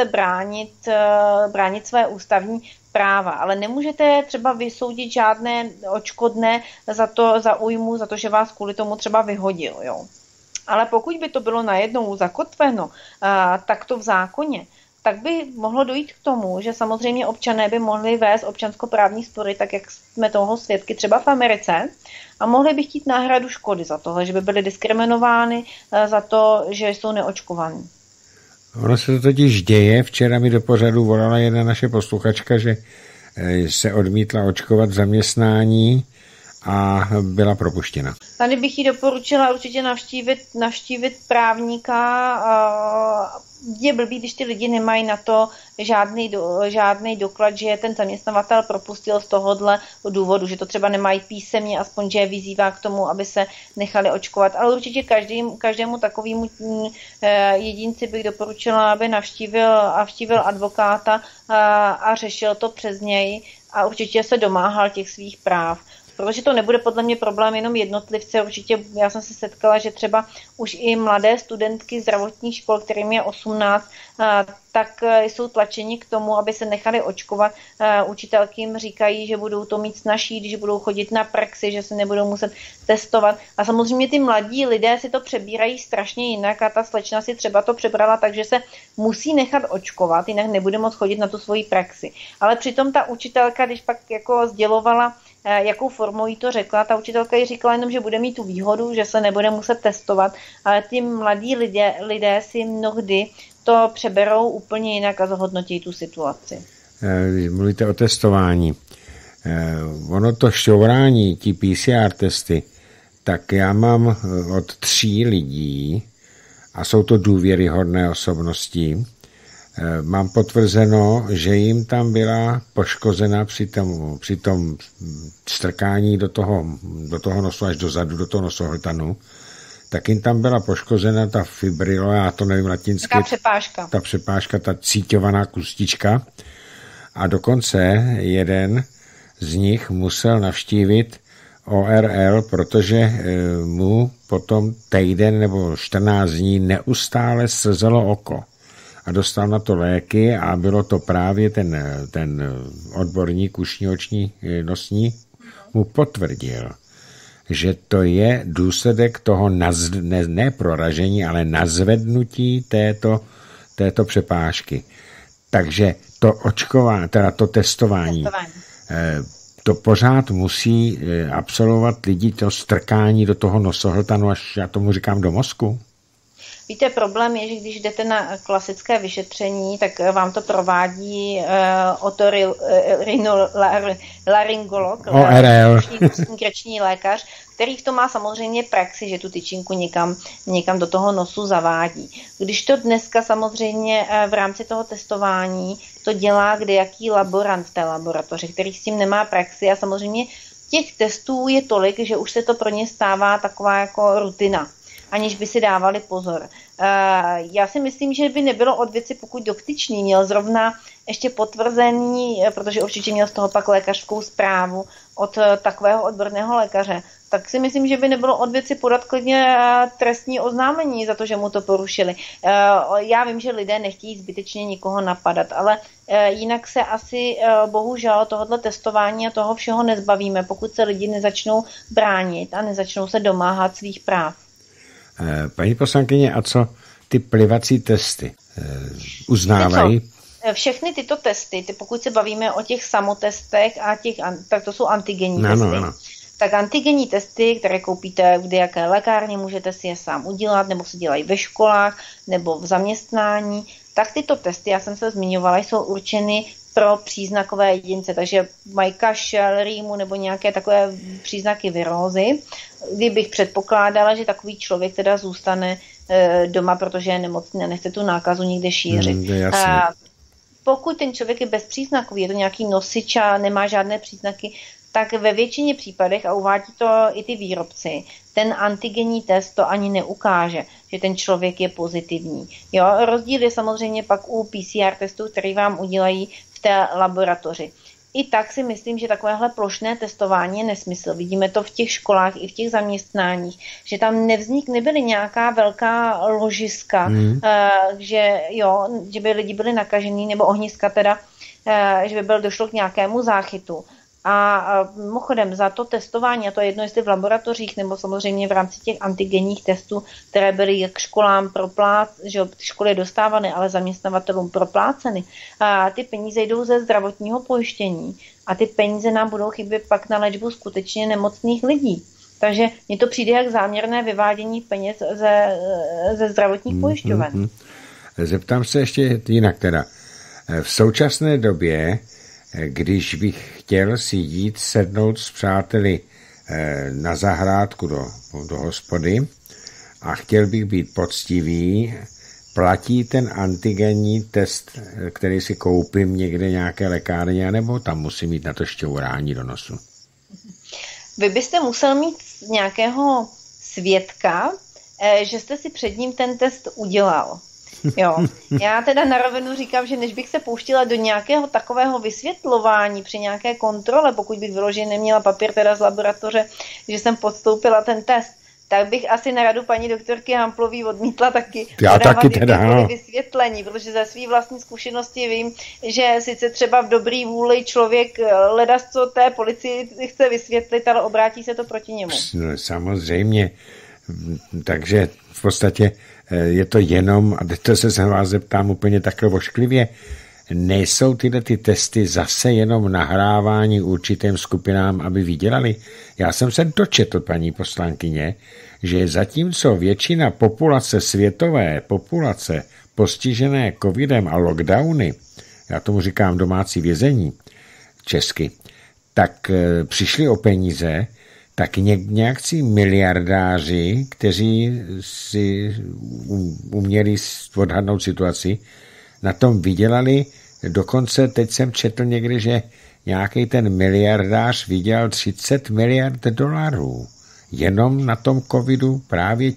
bránit své ústavní práva, ale nemůžete třeba vysoudit žádné odškodné za újmu, za to, že vás kvůli tomu třeba vyhodil. Jo. Ale pokud by to bylo najednou zakotveno takto v zákoně, tak by mohlo dojít k tomu, že samozřejmě občané by mohli vést občanskoprávní spory, tak jak jsme toho svědky třeba v Americe, a mohli by chtít náhradu škody za tohle, že by byli diskriminovány za to, že jsou neočkovaní. Ono se to totiž děje. Včera mi do pořadu volala jedna naše posluchačka, že se odmítla očkovat v zaměstnání a byla propuštěna. Tady bych jí doporučila určitě navštívit právníka, je blbý, když ty lidi nemají na to žádný doklad, že ten zaměstnavatel propustil z tohohle důvodu, že to třeba nemají písemně, aspoň že je vyzývá k tomu, aby se nechali očkovat. Ale určitě každému takovému jedinci bych doporučila, aby navštívil advokáta a řešil to přes něj a určitě se domáhal těch svých práv. Protože to nebude podle mě problém jenom jednotlivce. Určitě já jsem se setkala, že třeba už i mladé studentky zdravotních škol, kterým je 18, tak jsou tlačeni k tomu, aby se nechali očkovat. Učitelky jim říkají, že budou to mít snazší, když budou chodit na praxi, že se nebudou muset testovat. A samozřejmě ty mladí lidé si to přebírají strašně jinak a ta slečna si třeba to přebrala, takže se musí nechat očkovat, jinak nebude moct chodit na tu svoji praxi. Ale přitom ta učitelka, když pak jako sdělovala, jakou formou jí to řekla, ta učitelka jí říkala jenom, že bude mít tu výhodu, že se nebude muset testovat, ale ty mladí lidé si mnohdy to přeberou úplně jinak a zhodnotí tu situaci. Když mluvíte o testování, ono to šťourání, ti PCR testy, tak já mám od 3 lidí, a jsou to důvěryhodné osobnosti, mám potvrzeno, že jim tam byla poškozena při tom strkání do toho nosu až dozadu, do toho nosohltanu, tak jim tam byla poškozena ta fibrilo, já to nevím latinsky. Ta přepážka, ta cíťovaná kustička. A dokonce jeden z nich musel navštívit ORL, protože mu potom týden nebo 14 dní neustále slzelo oko. A dostal na to léky a bylo to právě ten odborník ušní, oční, nosní mu potvrdil, že to je důsledek toho ne proražení, ale nazvednutí této přepážky. Takže to očkování, teda to testování. To pořád musí absolvovat lidi to strkání do toho nosohltanu, až já tomu říkám do mozku. Víte, problém je, že když jdete na klasické vyšetření, tak vám to provádí otorinolaryngolog, krční lékař, který v tom má samozřejmě praxi, že tu tyčinku někam do toho nosu zavádí. Když to dneska samozřejmě v rámci toho testování to dělá kdejaký laborant v té laboratoři, který s tím nemá praxi a samozřejmě těch testů je tolik, že už se to pro ně stává taková jako rutina, aniž by si dávali pozor. Já si myslím, že by nebylo od věci, pokud dotyčný měl zrovna ještě potvrzený, protože určitě měl z toho pak lékařskou zprávu od takového odborného lékaře, tak si myslím, že by nebylo od věci podat klidně trestní oznámení za to, že mu to porušili. Já vím, že lidé nechtějí zbytečně nikoho napadat, ale jinak se asi bohužel tohoto testování a toho všeho nezbavíme, pokud se lidi nezačnou bránit a nezačnou se domáhat svých práv. Paní poslankyně, a co ty plivací testy? Uznávají? Všechny tyto testy, pokud se bavíme o těch samotestech, tak to jsou antigenní testy. Ano. Tak antigenní testy, které koupíte v jaké lékárně, můžete si je sám udělat, nebo se dělají ve školách, nebo v zaměstnání. Tak tyto testy, já jsem se zmiňovala, jsou určeny pro příznakové jedince, takže mají kašel, rýmu nebo nějaké takové příznaky virózy, kdybych předpokládala, že takový člověk teda zůstane doma, protože je nemocný a nechce tu nákazu nikde šířit. Pokud ten člověk je bezpříznakový, je to nějaký nosič a nemá žádné příznaky, tak ve většině případech, a uvádí to i ty výrobci, ten antigenní test to ani neukáže, že ten člověk je pozitivní. Jo, rozdíl je samozřejmě pak u PCR testů, který vám udělají v té laboratoři. I tak si myslím, že takovéhle plošné testování je nesmysl. Vidíme to v těch školách i v těch zaměstnáních, že tam nebyly nějaká velká ložiska, že by lidi byli nakažení, nebo ohniska teda, že by došlo k nějakému záchytu. A mimochodem za to testování, a to je jedno, jestli v laboratořích nebo samozřejmě v rámci těch antigenních testů, které byly jak školám že školy dostávané, ale zaměstnavatelům propláceny, a ty peníze jdou ze zdravotního pojištění a ty peníze nám budou chybět pak na léčbu skutečně nemocných lidí. Takže mně to přijde jak záměrné vyvádění peněz ze zdravotních pojišťoven. Zeptám se ještě jinak teda. V současné době, když bych chtěl si jít sednout s přáteli na zahrádku do hospody a chtěl bych být poctivý, platí ten antigenní test, který si koupím někde nějaké lékárně, nebo tam musím mít na to šťourání do nosu? Vy byste musel mít nějakého svědka, že jste si před ním ten test udělal. Jo. Já teda na rovinu říkám, že než bych se pouštila do nějakého takového vysvětlování při nějaké kontrole, pokud bych vyloženě neměla papír teda z laboratoře, že jsem podstoupila ten test, tak bych asi na radu paní doktorky Hamplový odmítla taky podávat vysvětlení, protože ze svý vlastní zkušenosti vím, že sice třeba v dobrý vůli člověk ledas co té policii chce vysvětlit, ale obrátí se to proti němu. No, samozřejmě, takže v podstatě je to jenom, a to se vás zeptám úplně takhle vošklivě, nejsou tyhle ty testy zase jenom nahrávání určitým skupinám, aby vydělali? Já jsem se dočetl, paní poslankyně, že zatímco většina populace, světové populace, postižené covidem a lockdowny, já tomu říkám domácí vězení česky, tak přišli o peníze, tak nějakcí miliardáři, kteří si uměli odhadnout situaci, na tom vydělali, dokonce teď jsem četl někdy, že nějaký ten miliardář vydělal 30 miliard dolarů. Jenom na tom covidu právě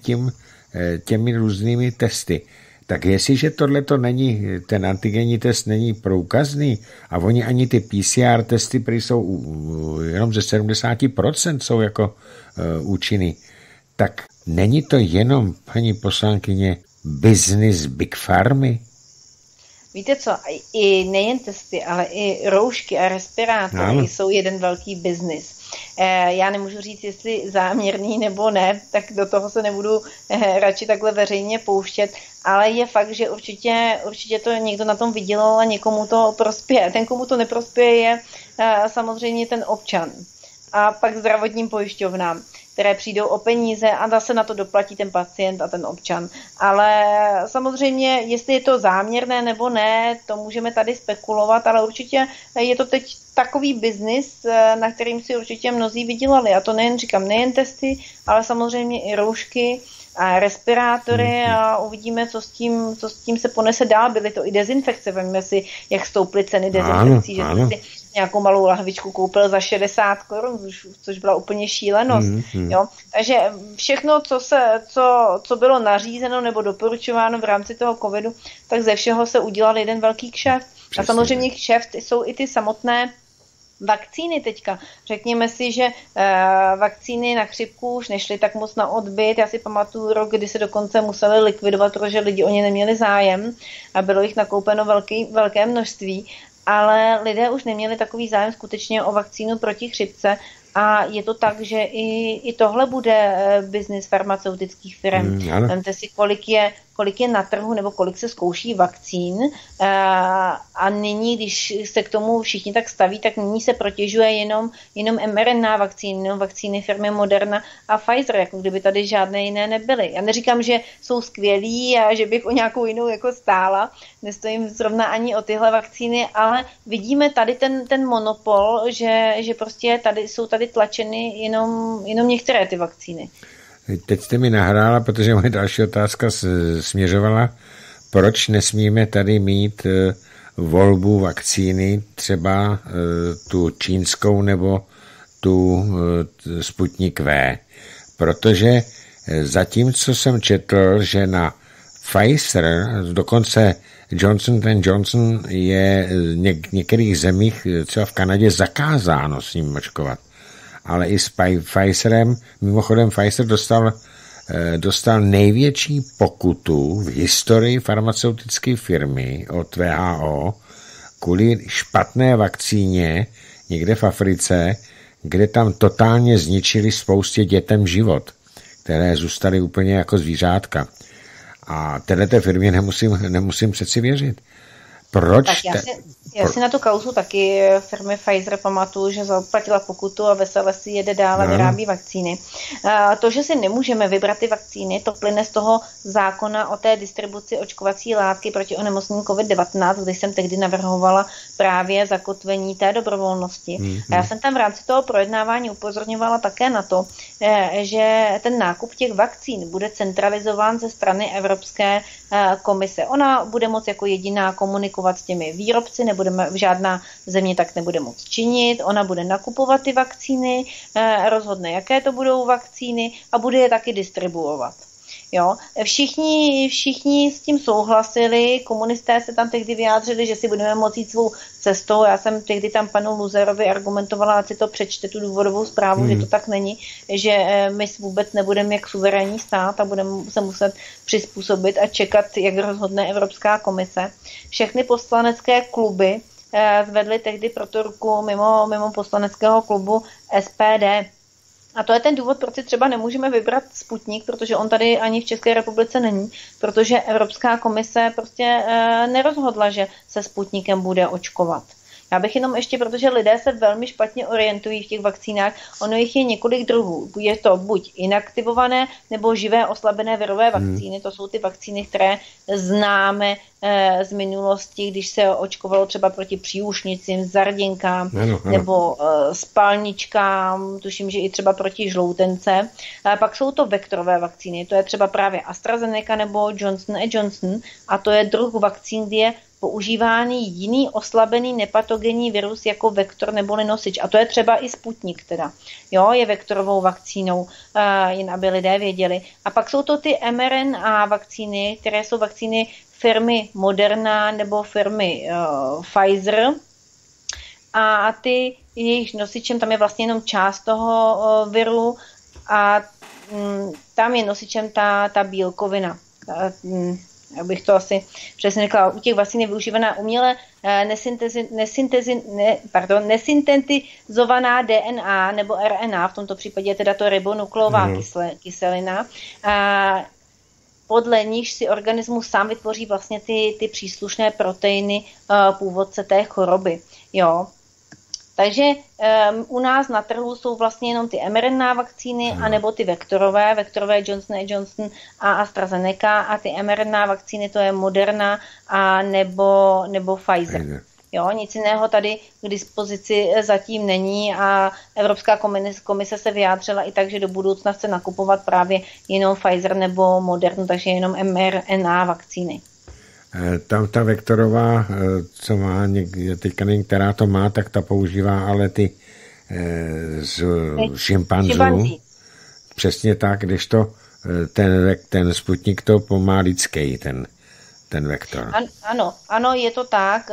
těmi různými testy. Tak jestliže tohleto není, ten antigenní test není průkazný a oni ani ty PCR testy, které jsou jenom ze 70% jsou jako účinný, tak není to jenom, paní poslankyně, business big farmy? Víte co, i nejen testy, ale i roušky a respirátory jsou jeden velký biznis. Já nemůžu říct, jestli záměrný nebo ne, tak do toho se nebudu radši takhle veřejně pouštět, ale je fakt, že určitě to někdo na tom vydělal a někomu to prospěje. Ten, komu to neprospěje, je samozřejmě ten občan. A pak zdravotním pojišťovnám, které přijdou o peníze a zase na to doplatí ten pacient a ten občan. Ale samozřejmě, jestli je to záměrné nebo ne, to můžeme tady spekulovat, ale určitě je to teď takový biznis, na kterým si určitě mnozí vydělali. A to nejen testy, ale samozřejmě i roušky a respirátory a uvidíme, co s tím se ponese dál. Byly to i dezinfekce, vemíme si, jak stouply ceny dezinfekcí, že jsem si nějakou malou lahvičku koupil za 60 korun, což byla úplně šílenost. Jo? Takže všechno, co bylo nařízeno nebo doporučováno v rámci toho covidu, tak ze všeho se udělal jeden velký kšeft. A samozřejmě kšeft jsou i ty samotné vakcíny teďka. Řekněme si, že vakcíny na chřipku už nešly tak moc na odbyt. Já si pamatuju rok, kdy se dokonce museli likvidovat, protože lidi o ně neměli zájem a bylo jich nakoupeno velké množství. Ale lidé už neměli takový zájem skutečně o vakcínu proti chřipce a je to tak, že i tohle bude biznis farmaceutických firm. Vemte si, kolik je na trhu nebo kolik se zkouší vakcín a nyní, když se k tomu všichni tak staví, tak nyní se protěžuje jenom mRNA vakcíny, jenom vakcíny firmy Moderna a Pfizer, jako kdyby tady žádné jiné nebyly. Já neříkám, že jsou skvělí a že bych o nějakou jinou jako stála, nestojím zrovna ani o tyhle vakcíny, ale vidíme tady ten monopol, že prostě jsou tady tlačeny jenom některé ty vakcíny. Teď jste mi nahrála, protože moje další otázka směřovala, proč nesmíme tady mít volbu vakcíny, třeba tu čínskou nebo tu Sputnik V. Protože zatímco jsem četl, že na Pfizer, dokonce Johnson & Johnson je v některých zemích, třeba v Kanadě, zakázáno s ním očkovat. Ale i s Pfizerem, mimochodem Pfizer dostal největší pokutu v historii farmaceutické firmy od WHO kvůli špatné vakcíně někde v Africe, kde tam totálně zničili spoustě dětem život, které zůstaly úplně jako zvířátka. A této firmě nemusím přeci věřit. Proč? Já si na tu kauzu taky firmy Pfizer pamatuju, že zaplatila pokutu a vesele si jede dál a vyrábí vakcíny. To, že si nemůžeme vybrat ty vakcíny, to plyne z toho zákona o té distribuci očkovací látky proti onemocnění COVID-19, kde jsem tehdy navrhovala právě zakotvení té dobrovolnosti. A já jsem tam v rámci toho projednávání upozorňovala také na to, že ten nákup těch vakcín bude centralizován ze strany Evropské komise. Ona bude moct jako jediná komunikovat s těmi výrobci, žádná země tak nebude moct činit, ona bude nakupovat ty vakcíny, rozhodne, jaké to budou vakcíny a bude je taky distribuovat. Jo? Všichni s tím souhlasili, komunisté se tam tehdy vyjádřili, že si budeme moci jít svou cestou. Já jsem tehdy tam panu Luzerovi argumentovala, ať si to přečte tu důvodovou zprávu, že to tak není, že my vůbec nebudeme jak suverénní stát a budeme se muset přizpůsobit a čekat, jak rozhodne Evropská komise. Všechny poslanecké kluby zvedly tehdy proto ruku mimo poslaneckého klubu SPD. A to je ten důvod, proč si třeba nemůžeme vybrat Sputnik, protože on tady ani v České republice není, protože Evropská komise prostě nerozhodla, že se Sputnikem bude očkovat. Já bych jenom ještě, protože lidé se velmi špatně orientují v těch vakcínách, ono jich je několik druhů. Je to buď inaktivované nebo živé oslabené virové vakcíny, to jsou ty vakcíny, které známe z minulosti, když se očkovalo třeba proti příušnicím, zarděnkám nebo spalničkám, tuším, že i třeba proti žloutence. A pak jsou to vektorové vakcíny, to je třeba právě AstraZeneca nebo Johnson & Johnson a to je druh vakcín, kdy je používaný jiný oslabený nepatogenní virus jako vektor neboli nosič. A to je třeba i Sputnik teda. Jo, je vektorovou vakcínou, jen aby lidé věděli. A pak jsou to ty mRNA vakcíny, které jsou vakcíny firmy Moderna nebo firmy Pfizer. A ty jejich nosičem, tam je vlastně jenom část toho viru a tam je nosičem ta bílkovina. Abych to asi přesně řekla, u těch vakcín je využívaná uměle nesyntetizovaná DNA nebo RNA, v tomto případě teda to ribonukleová kyselina, podle níž si organismus sám vytvoří vlastně ty příslušné proteiny původce té choroby. Jo. Takže u nás na trhu jsou vlastně jenom ty mRNA vakcíny anebo ty vektorové Johnson & Johnson a AstraZeneca a ty mRNA vakcíny to je Moderna a nebo Pfizer. Jo, nic jiného tady k dispozici zatím není a Evropská komise se vyjádřila i tak, že do budoucna chce nakupovat právě jenom Pfizer nebo Moderna, takže jenom mRNA vakcíny. Tam ta vektorová, co má teďka, která to má, tak ta používá ale ty z šimpanzů. Přesně tak, když to ten Sputnik to má lidský, ten vektor. Ano, je to tak.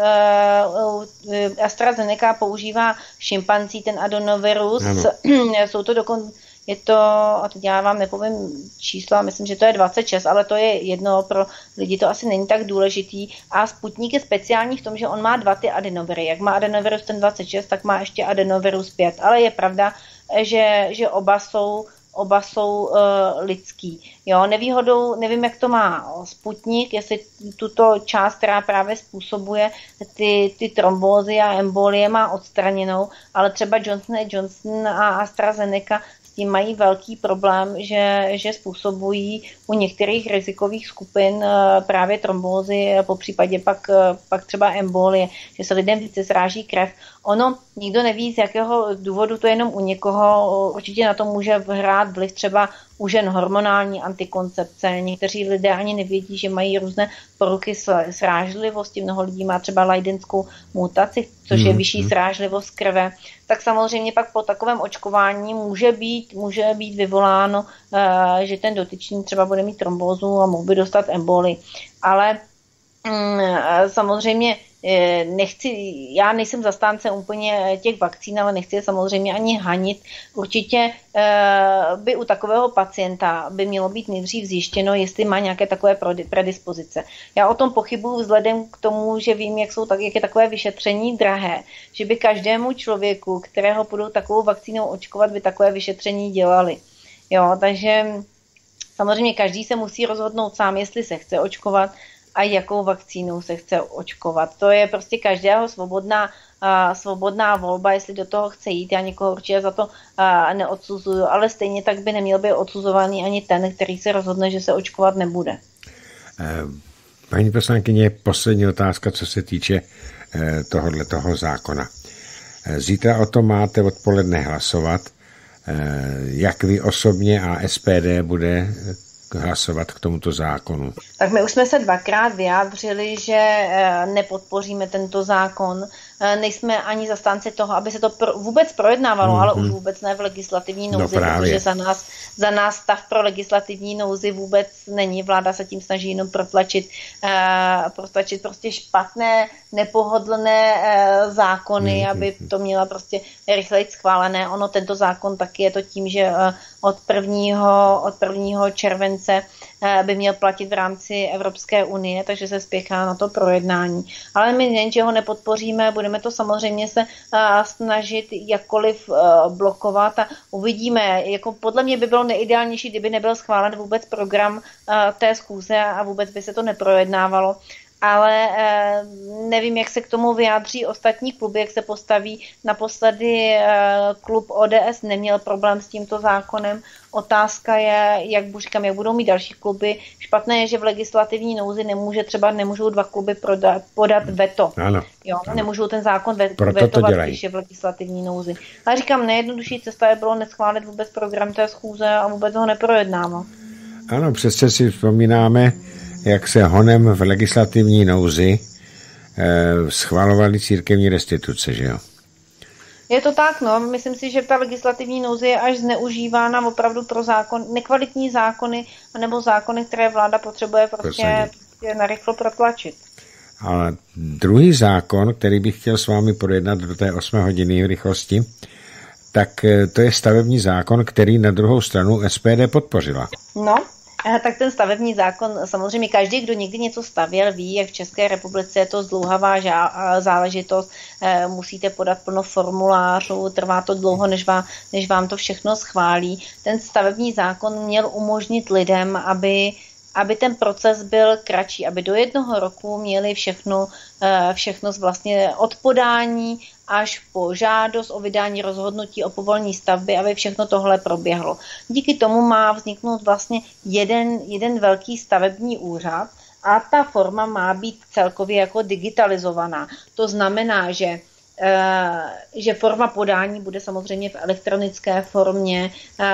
AstraZeneca používá šimpanzí, ten adenovirus. Jsou to dokonce je to, a teď já vám nepovím čísla, myslím, že to je 26, ale to je jedno, pro lidi to asi není tak důležitý. A Sputnik je speciální v tom, že on má 2 ty adenoviry. Jak má adenovirus ten 26, tak má ještě adenovirus 5. Ale je pravda, že oba jsou lidský. Jo, nevýhodou, nevím, jak to má Sputnik, jestli tuto část, která právě způsobuje ty trombózy a embolie, má odstraněnou, ale třeba Johnson & Johnson a AstraZeneca tím mají velký problém, že způsobují u některých rizikových skupin právě trombózy, po případě pak třeba embolie, že se lidem více sráží krev. Ono, nikdo neví, z jakého důvodu to je jenom u někoho. Určitě na to může hrát vliv třeba u žen hormonální antikoncepce. Někteří lidé ani nevědí, že mají různé poruchy srážlivosti. Mnoho lidí má třeba leidenskou mutaci, což je vyšší srážlivost krve. Tak samozřejmě pak po takovém očkování může být vyvoláno, že ten dotyčný třeba bude mít trombózu a mohl by dostat emboli. Ale samozřejmě já nejsem zastánce úplně těch vakcín, ale nechci je samozřejmě ani hanit. Určitě by u takového pacienta by mělo být nejdřív zjištěno, jestli má nějaké takové predispozice. Já o tom pochybuju vzhledem k tomu, že vím, jak je takové vyšetření drahé, že by každému člověku, kterého budou takovou vakcínou očkovat, by takové vyšetření dělali. Jo, takže samozřejmě každý se musí rozhodnout sám, jestli se chce očkovat, a jakou vakcínou se chce očkovat. To je prostě každého svobodná volba, jestli do toho chce jít. Já někoho určitě za to neodsuzuju, ale stejně tak by neměl být odsuzovaný ani ten, který se rozhodne, že se očkovat nebude. Paní poslankyně, poslední otázka, co se týče toho zákona. Zítra o tom máte odpoledne hlasovat. Jak vy osobně a SPD bude hlasovat k tomuto zákonu? Tak my už jsme se dvakrát vyjádřili, že nepodpoříme tento zákon. Nejsme ani zastánci toho, aby se to vůbec projednávalo, ale už vůbec ne v legislativní nouzi, protože za nás stav pro legislativní nouzi vůbec není. Vláda se tím snaží jenom protlačit prostě špatné, nepohodlné zákony, aby to měla prostě rychleji schválené. Ono tento zákon taky je to tím, že od 1. července by měl platit v rámci Evropské unie, takže se spěchá na to projednání. Ale my nejenže ho nepodpoříme, budeme to samozřejmě se snažit jakkoliv blokovat a uvidíme. Jako podle mě by bylo neideálnější, kdyby nebyl schválen vůbec program té schůze a vůbec by se to neprojednávalo. Ale nevím, jak se k tomu vyjádří ostatní kluby, jak se postaví. Naposledy klub ODS neměl problém s tímto zákonem. Otázka je, jak budou mít další kluby. Špatné je, že v legislativní nouzi nemůžou 2 kluby podat veto. Ano. Jo, nemůžou ten zákon vetovat, když je v legislativní nouzi. Ale říkám, nejjednodušší cesta je bylo neschválit vůbec program té schůze a vůbec ho neprojednávat. Ano, přesně si vzpomínáme, jak se honem v legislativní nouzi schvalovaly církevní restituce, že jo? Je to tak, no. Myslím si, že ta legislativní nouze je až zneužívána opravdu pro nekvalitní zákony, nebo zákony, které vláda potřebuje prostě narychlo protlačit. Ale druhý zákon, který bych chtěl s vámi projednat do té 8 hodiny v rychlosti, tak to je stavební zákon, který na druhou stranu SPD podpořila. No. Tak ten stavební zákon, samozřejmě každý, kdo někdy něco stavěl, ví, jak v České republice je to zdlouhavá záležitost, musíte podat plno formulářů, trvá to dlouho, než vám to všechno schválí. Ten stavební zákon měl umožnit lidem, aby ten proces byl kratší, aby do 1 roku měli všechno vlastně od podání až po žádost o vydání rozhodnutí o povolení stavby, aby všechno tohle proběhlo. Díky tomu má vzniknout vlastně jeden velký stavební úřad a ta forma má být celkově jako digitalizovaná. To znamená, že forma podání bude samozřejmě v elektronické formě,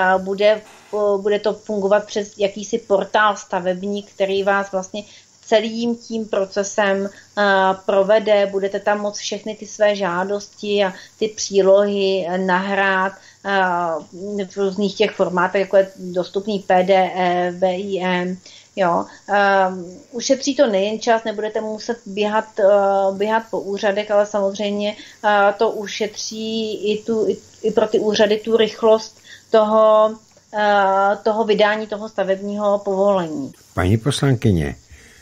bude to fungovat přes jakýsi portál stavební, který vás vlastně celým tím procesem provede, budete tam moct všechny ty své žádosti a ty přílohy nahrát v různých těch formátech, jako je dostupný PDF, BIM. Jo. Ušetří to nejen čas, nebudete muset běhat po úřadech, ale samozřejmě to ušetří i pro ty úřady tu rychlost toho vydání toho stavebního povolení. Paní poslankyně,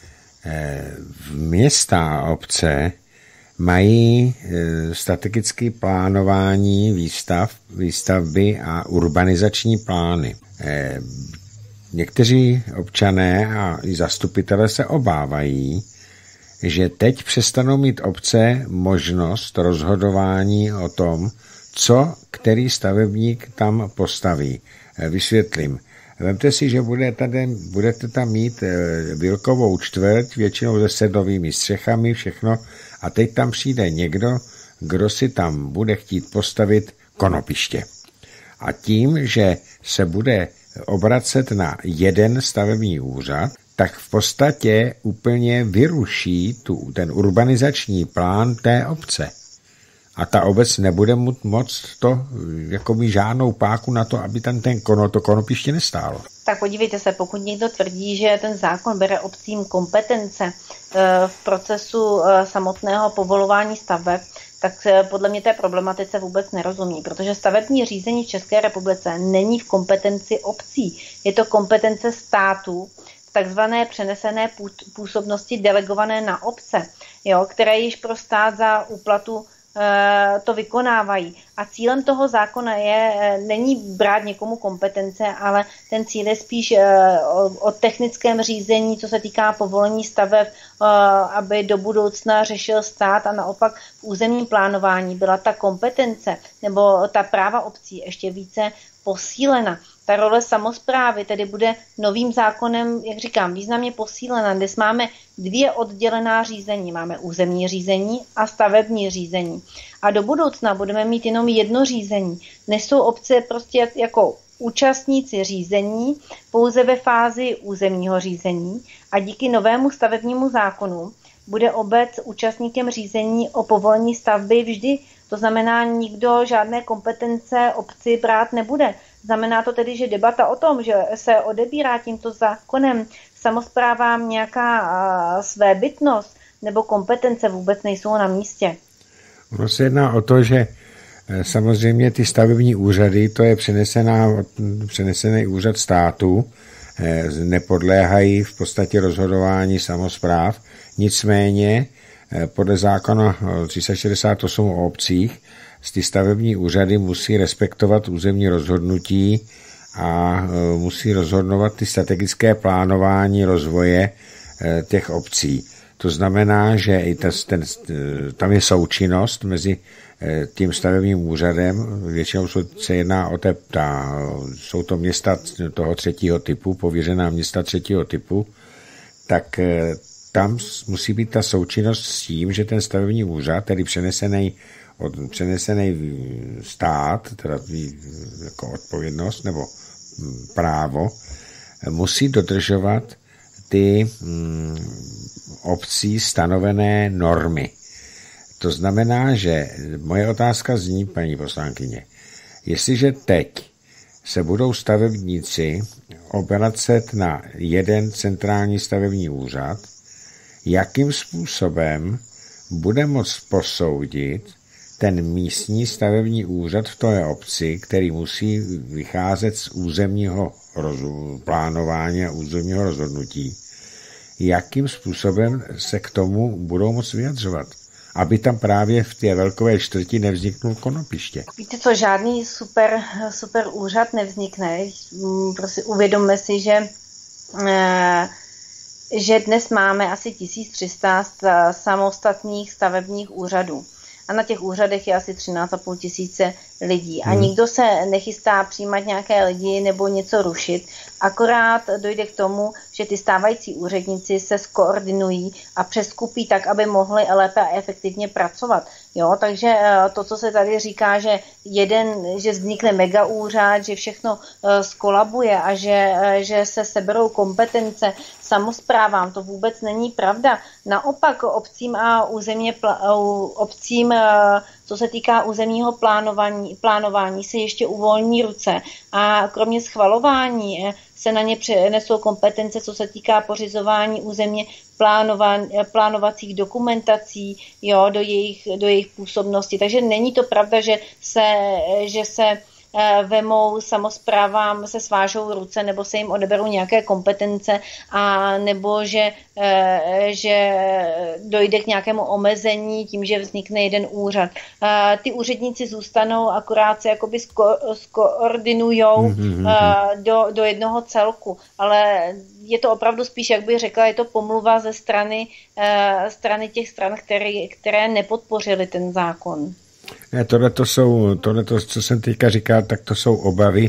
města a obce mají strategické plánování výstavby a urbanizační plány. Někteří občané a i zastupitelé se obávají, že teď přestanou mít obce možnost rozhodování o tom, co který stavebník tam postaví. Vysvětlím. Vemte si, že budete tam mít Vilkovou čtvrť, většinou se sedlovými střechami, všechno, a teď tam přijde někdo, kdo si tam bude chtít postavit konopiště. A tím, že se bude obracet na jeden stavební úřad, tak v podstatě úplně vyruší ten urbanizační plán té obce. A ta obec nebude moct jakoby žádnou páku na to, aby tam to konopiště nestálo. Tak podívejte se, pokud někdo tvrdí, že ten zákon bere obcím kompetence v procesu samotného povolování staveb, tak podle mě té problematice vůbec nerozumí, protože stavební řízení v České republice není v kompetenci obcí. Je to kompetence státu, takzvané přenesené působnosti delegované na obce, které již pro stát za úplatu to vykonávají. A cílem toho zákona není brát někomu kompetence, ale ten cíl je spíš o technickém řízení, co se týká povolení staveb, aby do budoucna řešil stát a naopak v územním plánování byla ta kompetence nebo ta práva obcí ještě více posílena. Ta role samosprávy tedy bude novým zákonem, jak říkám, významně posílena. Dnes máme 2 oddělená řízení. Máme územní řízení a stavební řízení. A do budoucna budeme mít jenom jedno řízení. Dnes jsou obce prostě jako účastníci řízení pouze ve fázi územního řízení a díky novému stavebnímu zákonu bude obec účastníkem řízení o povolení stavby vždy. To znamená, nikdo žádné kompetence obci brát nebude. Znamená to tedy, že debata o tom, že se odebírá tímto zákonem samosprávám nějaká svébytnost nebo kompetence, vůbec nejsou na místě. Ono se jedná o to, že samozřejmě ty stavební úřady, to je přenesený úřad státu, nepodléhají v podstatě rozhodování samospráv. Nicméně podle zákona 368 o obcích ty stavební úřady musí respektovat územní rozhodnutí a musí rozhodovat ty strategické plánování rozvoje těch obcí. To znamená, že i tam je součinnost mezi tím stavebním úřadem, většinou se jedná o jsou to města toho 3. typu, pověřená města 3. typu, tak tam musí být ta součinnost s tím, že ten stavební úřad, tedy přenesený stát, teda jako odpovědnost nebo právo, musí dodržovat ty obcí stanovené normy. To znamená, že moje otázka zní, paní poslankyně, jestliže teď se budou stavebníci obracet na jeden centrální stavební úřad, jakým způsobem bude moct posoudit ten místní stavební úřad v té obci, který musí vycházet z územního plánování a územního rozhodnutí, jakým způsobem se k tomu budou moct vyjadřovat, aby tam právě v té velkové čtvrti nevzniknul konopiště. Víte co, žádný super úřad nevznikne. Prostě uvědomme si, že dnes máme asi 1300 samostatných stavebních úřadů. A na těch úřadech je asi 13,5 tisíce lidí. A nikdo se nechystá přijímat nějaké lidi nebo něco rušit. Akorát dojde k tomu, že ty stávající úředníci se skoordinují a přeskupí tak, aby mohli lépe a efektivně pracovat. Jo, takže to, co se tady říká, že vznikne mega úřad, že všechno skolabuje a že se seberou kompetence samosprávám, to vůbec není pravda. Naopak obcím a obcím, co se týká územního plánování, se ještě uvolní ruce a kromě schvalování se na ně přenesou kompetence, co se týká pořizování územně plánovacích dokumentací, jo, do jejich působnosti. Takže není to pravda, že se vemou samosprávám, se svážou ruce nebo se jim odeberou nějaké kompetence a nebo že dojde k nějakému omezení tím, že vznikne jeden úřad. Ty úředníci zůstanou, akorát se jakoby skoordinujou do jednoho celku, ale je to opravdu spíš, jak bych řekla, je to pomluva ze strany těch stran, které nepodpořily ten zákon. Ne, tohleto, co jsem teďka říkal, tak to jsou obavy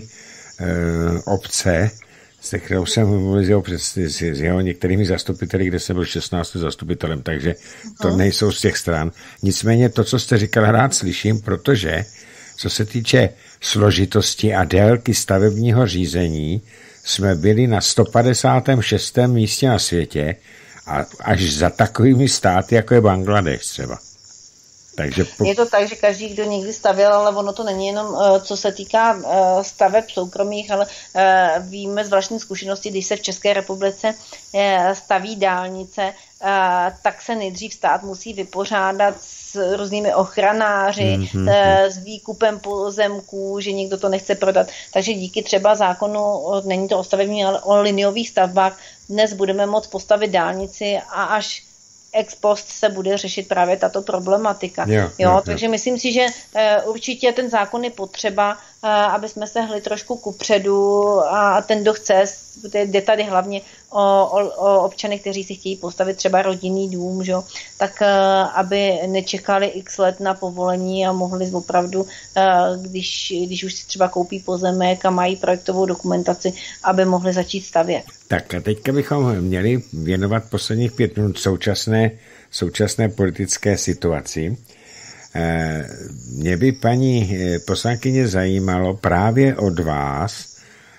obce, se kterou jsem mluvil s jeho některými zastupiteli, kde jsem byl 16. zastupitelem, takže to nejsou z těch stran. Nicméně to, co jste říkal, rád slyším, protože co se týče složitosti a délky stavebního řízení, jsme byli na 156. místě na světě a až za takovými státy, jako je Bangladeš třeba. Takže je to tak, že každý, kdo někdy stavěl, ale ono to není jenom, co se týká staveb soukromých, ale víme z vlastní zkušenosti, když se v České republice staví dálnice, tak se nejdřív stát musí vypořádat s různými ochranáři, s výkupem pozemků, že někdo to nechce prodat. Takže díky třeba zákonu, není to o stavební, ale o liniových stavbách, dnes budeme moct postavit dálnici a až ex post se bude řešit právě tato problematika. Takže myslím si, že určitě ten zákon je potřeba, aby jsme se hli trošku kupředu a ten, kdo chce, jde tady hlavně o občany, kteří si chtějí postavit třeba rodinný dům, že? Tak aby nečekali x let na povolení a mohli opravdu, když už si třeba koupí pozemek a mají projektovou dokumentaci, aby mohli začít stavět. Tak a teďka bychom měli věnovat posledních 5 minut současné politické situaci. Mě by, paní poslankyně, zajímalo právě od vás,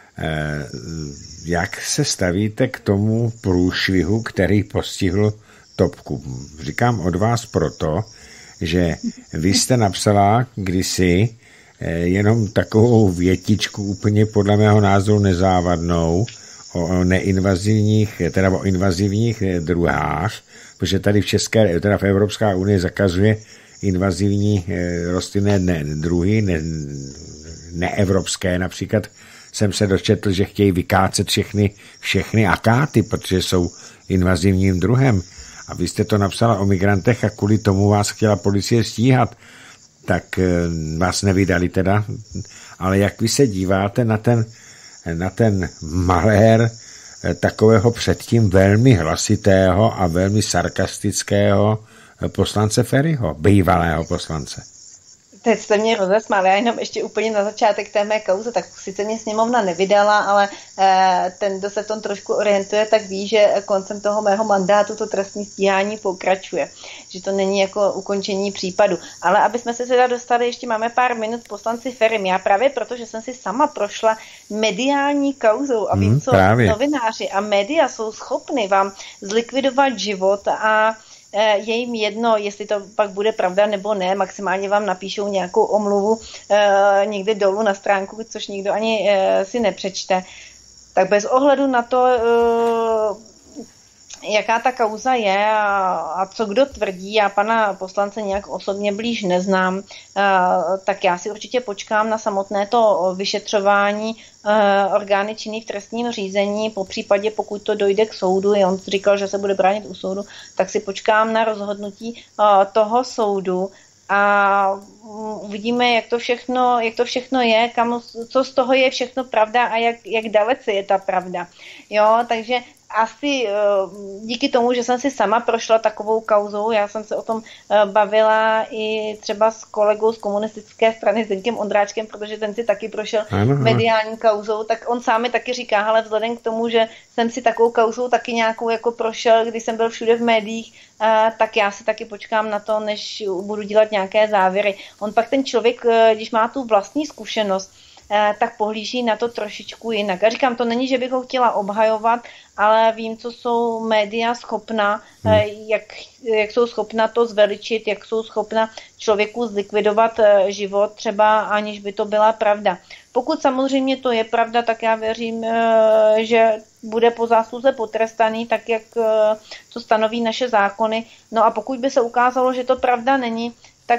jak se stavíte k tomu průšvihu, který postihl Topku. Říkám od vás proto, že vy jste napsala kdysi jenom takovou větičku úplně podle mého názoru nezávadnou o neinvazivních, teda o invazivních druhách, protože tady v Evropská unie zakazuje invazivní rostlinné druhy, neevropské. Například jsem se dočetl, že chtějí vykácet všechny akáty, protože jsou invazivním druhem. A vy jste to napsala o migrantech a kvůli tomu vás chtěla policie stíhat. Tak vás nevydali teda. Ale jak vy se díváte na ten malér takového předtím velmi hlasitého a velmi sarkastického poslance Feriho, bývalého poslance? Teď jste mě rozesmál, já jenom ještě úplně na začátek té mé kauze, tak sice mě sněmovna nevydala, ale ten, kdo se v tom trošku orientuje, tak ví, že koncem toho mého mandátu to trestní stíhání pokračuje, že to není jako ukončení případu. Ale aby jsme se teda dostali, ještě máme pár minut s poslanci Ferim. Já právě proto, že jsem si sama prošla mediální kauzou a vím, co novináři a média jsou schopni vám zlikvidovat život a je jim jedno, jestli to pak bude pravda nebo ne, maximálně vám napíšou nějakou omluvu někde dolů na stránku, což nikdo ani si nepřečte. Tak bez ohledu na to, jaká ta kauza je a co kdo tvrdí, já pana poslance nějak osobně blíž neznám, tak já si určitě počkám na samotné to vyšetřování orgány činný v trestním řízení, po případě pokud to dojde k soudu, on říkal, že se bude bránit u soudu, tak si počkám na rozhodnutí toho soudu a uvidíme, jak to všechno je, co z toho je všechno pravda a jak dalece je ta pravda. Takže asi díky tomu, že jsem si sama prošla takovou kauzou, já jsem se o tom bavila i třeba s kolegou z komunistické strany Zdeňkem Ondráčkem, protože ten si taky prošel mediální kauzou, tak on sám mi taky říká, ale vzhledem k tomu, že jsem si takovou kauzou taky nějakou jako prošel, když jsem byl všude v médiích, tak já si taky počkám na to, než budu dělat nějaké závěry. On pak ten člověk, když má tu vlastní zkušenost, tak pohlíží na to trošičku jinak. A říkám, to není, že bych ho chtěla obhajovat, ale vím, co jsou média schopna, jak jsou schopna to zveličit, jak jsou schopna člověku zlikvidovat život, třeba aniž by to byla pravda. Pokud samozřejmě to je pravda, tak já věřím, že bude po zásluze potrestaný, tak jak to stanoví naše zákony. No a pokud by se ukázalo, že to pravda není, tak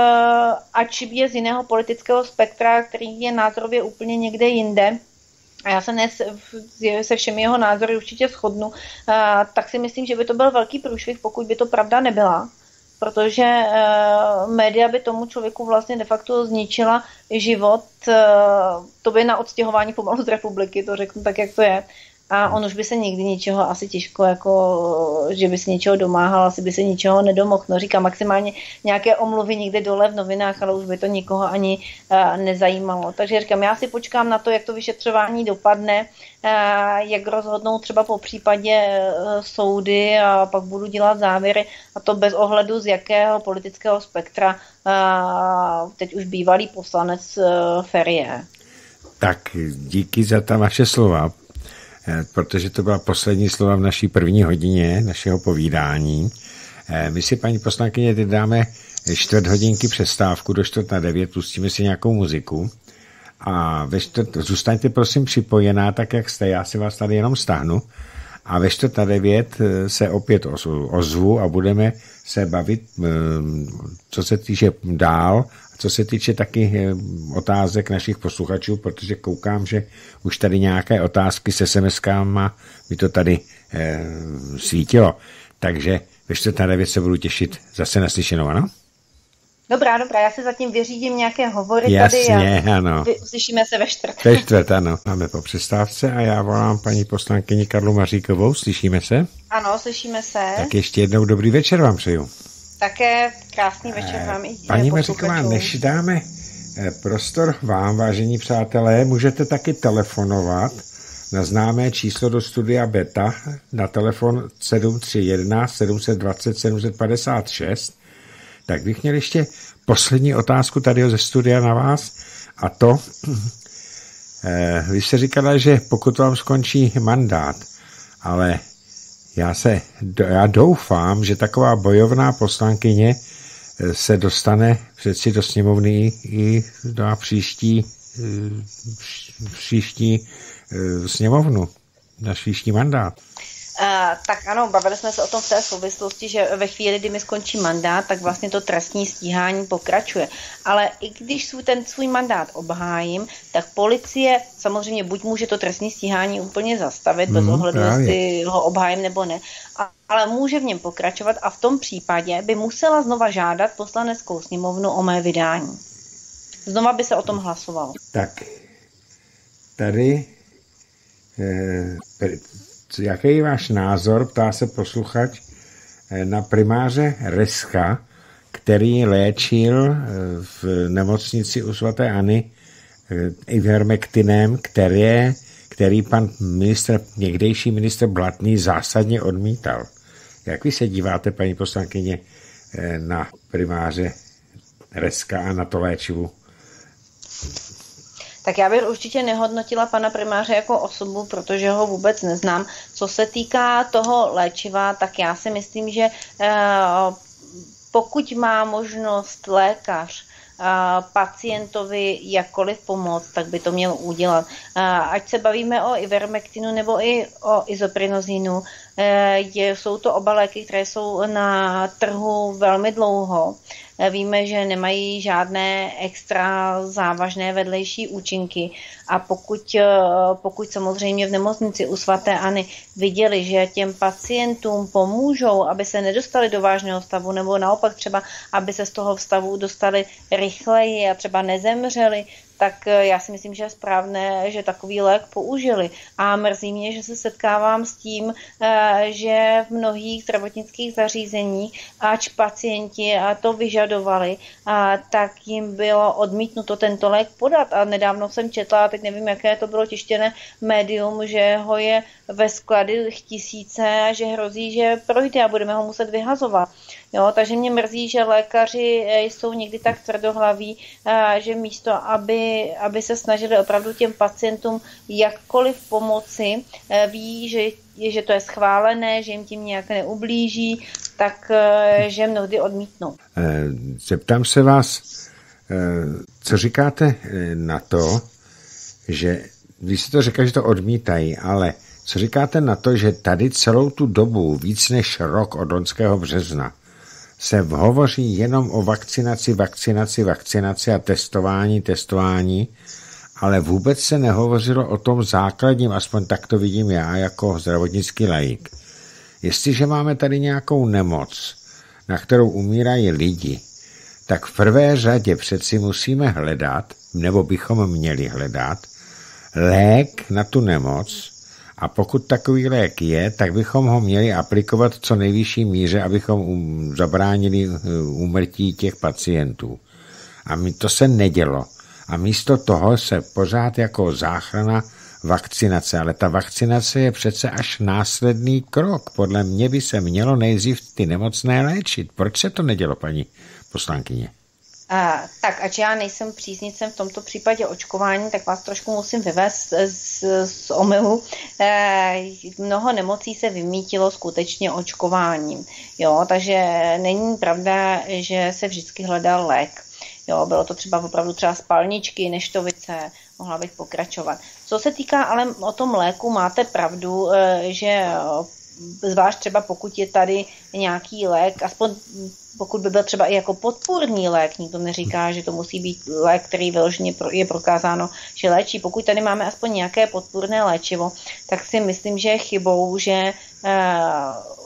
ač je z jiného politického spektra, který je názorově úplně někde jinde, a já se se všemi jeho názory určitě shodnu, tak si myslím, že by to byl velký průšvih, pokud by to pravda nebyla, protože média by tomu člověku vlastně de facto zničila život, to by na odstěhování pomalu z republiky, to řeknu tak, jak to je. A on už by se nikdy ničeho asi těžko, jako, že by se ničeho domáhal, asi by se ničeho nedomohl. No, říká maximálně nějaké omluvy někde dole v novinách, ale už by to nikoho ani nezajímalo. Takže říkám, já si počkám na to, jak to vyšetřování dopadne, jak rozhodnou třeba po případě soudy a pak budu dělat závěry a to bez ohledu z jakého politického spektra teď už bývalý poslanec Feri je. Tak díky za ta vaše slova, protože to byla poslední slova v naší první hodině našeho povídání. My si, paní poslankyně, teď dáme 4 hodinky přestávku do 8:45, pustíme si nějakou muziku a zůstaňte prosím připojená, tak jak jste, já si vás tady jenom stáhnu a ve 8:45 se opět ozvu a budeme se bavit, co se týče dál, co se týče taky otázek našich posluchačů, protože koukám, že už tady nějaké otázky se SMS-kama mi to tady svítilo. Takže ve 4:45 se budu těšit zase naslyšenou, ano? Dobrá, já se zatím vyřídím nějaké hovory. Jasně, tady a ano. uslyšíme se ve čtvrt. Ve čtvrt, ano. Máme po přestávce a já volám paní poslankyni Karlu Maříkovou. Slyšíme se? Ano, slyšíme se. Tak ještě jednou dobrý večer vám přeju. Také krásný večer vám i paní Maříková, než dáme prostor vám, vážení přátelé, můžete taky telefonovat na známé číslo do studia Beta na telefon 731 720 756. Tak bych měl ještě poslední otázku tady ze studia na vás a to, vy jste říkala, že pokud vám skončí mandát, ale já doufám, že taková bojovná poslankyně se dostane přeci do sněmovny i na příští sněmovnu, na příští mandát. Tak ano, bavili jsme se o tom v té souvislosti, že ve chvíli, kdy mi skončí mandát, tak vlastně to trestní stíhání pokračuje. Ale i když ten svůj mandát obhájím, tak policie samozřejmě buď může to trestní stíhání úplně zastavit, bez ohledu, jestli ho obhájím nebo ne, ale může v něm pokračovat a v tom případě by musela znova žádat poslaneckou sněmovnu o mé vydání. Znova by se o tom hlasovalo. Tak, tady... Jaký je váš názor, ptá se posluchač, na primáře Reska, který léčil v nemocnici u svaté Anny Ivermektinem, který pan někdejší ministr Blatný zásadně odmítal. Jak vy se díváte, paní poslankyně, na primáře Reska a na to léčivu? Tak já bych určitě nehodnotila pana primáře jako osobu, protože ho vůbec neznám. Co se týká toho léčiva, tak já si myslím, že pokud má možnost lékař pacientovi jakkoliv pomoct, tak by to měl udělat. Ať se bavíme o Ivermektinu nebo i o izoprinozinu, jsou to oba léky, které jsou na trhu velmi dlouho. Víme, že nemají žádné extra závažné vedlejší účinky a pokud samozřejmě v nemocnici u svaté Anny viděli, že těm pacientům pomůžou, aby se nedostali do vážného stavu nebo naopak třeba, aby se z toho stavu dostali rychleji a třeba nezemřeli, tak já si myslím, že je správné, že takový lék použili. A mrzí mě, že se setkávám s tím, že v mnohých zdravotnických zařízeních, ač pacienti to vyžadovali, tak jim bylo odmítnuto tento lék podat. A nedávno jsem četla, teď nevím, jaké to bylo tištěné médium, že ho je ve skladech tisíce a že hrozí, že projde a budeme ho muset vyhazovat. Jo, takže mě mrzí, že lékaři jsou někdy tak tvrdohlaví, že místo, aby se snažili opravdu těm pacientům jakkoliv pomoci, ví, že to je schválené, že jim tím nějak neublíží, tak že mnohdy odmítnou. Zeptám se vás, co říkáte na to, že když si to říká, že to odmítají, ale co říkáte na to, že tady celou tu dobu, víc než rok od loňského března, se hovoří jenom o vakcinaci a testování, ale vůbec se nehovořilo o tom základním, aspoň tak to vidím já jako zdravotnický laik. Jestliže máme tady nějakou nemoc, na kterou umírají lidi, tak v prvé řadě přeci musíme hledat, nebo bychom měli hledat, lék na tu nemoc. A pokud takový lék je, tak bychom ho měli aplikovat v co nejvyšší míře, abychom zabránili úmrtí těch pacientů. A to se nedělo. A místo toho se pořád jako záchrana vakcinace. Ale ta vakcinace je přece až následný krok. Podle mě by se mělo nejdřív ty nemocné léčit. Proč se to nedělo, paní poslankyně? Tak, ač já nejsem příznivcem v tomto případě očkování, tak vás trošku musím vyvést z omylu. Mnoho nemocí se vymítilo skutečně očkováním. Jo, takže není pravda, že se vždycky hledal lék. Jo, bylo to třeba opravdu třeba spalničky, neštovice, mohla bych pokračovat. Co se týká ale o tom léku, máte pravdu, že zvlášť třeba pokud je tady nějaký lék, aspoň pokud by byl třeba i jako podpůrný lék, nikdo neříká, že to musí být lék, který vyloženě je prokázáno, že léčí. Pokud tady máme aspoň nějaké podpůrné léčivo, tak si myslím, že je chybou, že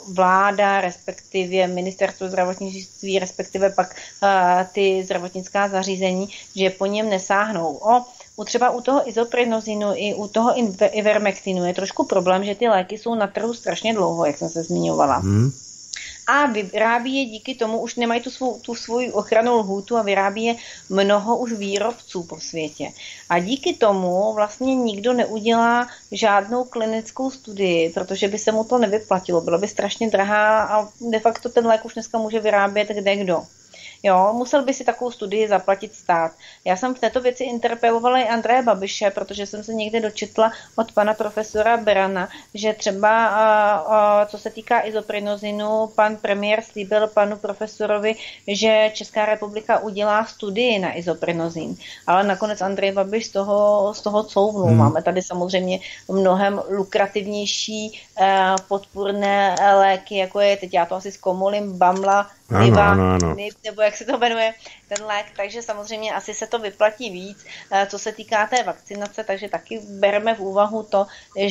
vláda, respektive ministerstvo zdravotnictví, respektive pak ty zdravotnická zařízení, že po něm nesáhnou. Třeba u toho izoprinozinu i u toho ivermektinu je trošku problém, že ty léky jsou na trhu strašně dlouho, jak jsem se zmiňovala. A vyrábí je díky tomu, už nemají tu svoji ochrannou lhůtu a vyrábí je mnoho už výrobců po světě. A díky tomu vlastně nikdo neudělá žádnou klinickou studii, protože by se mu to nevyplatilo. Bylo by strašně drahá a de facto ten lék už dneska může vyrábět kdekdo. Jo, musel by si takovou studii zaplatit stát. Já jsem v této věci interpelovala i Andreje Babiše, protože jsem se někde dočetla od pana profesora Berana, že třeba co se týká izoprinozinu, pan premiér slíbil panu profesorovi, že Česká republika udělá studii na izoprinozin. Ale nakonec Andrej Babiš z toho couvnul. Máme tady samozřejmě mnohem lukrativnější podpůrné léky, jako je, teď já to asi zkomolím, Bamla, nebo jak se to jmenuje, ten lék, takže samozřejmě asi se to vyplatí víc. Co se týká té vakcinace, takže taky bereme v úvahu to,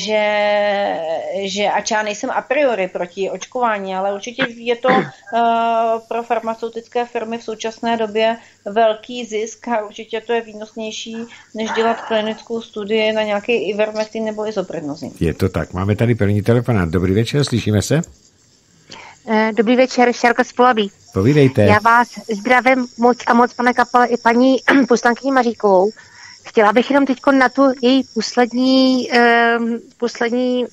že ač já nejsem a priori proti očkování, ale určitě je to pro farmaceutické firmy v současné době velký zisk a určitě to je výnosnější, než dělat klinickou studii na nějaký ivermectin nebo izoprinozin. Je to tak. Máme tady první telefonát. Dobrý večer, slyšíme se? Dobrý večer, Šárka z Polabí. Povídejte. Já vás zdravím moc a moc, pane Kapale, i paní poslankyni Maříkovou. Chtěla bych jenom teď na tu její poslední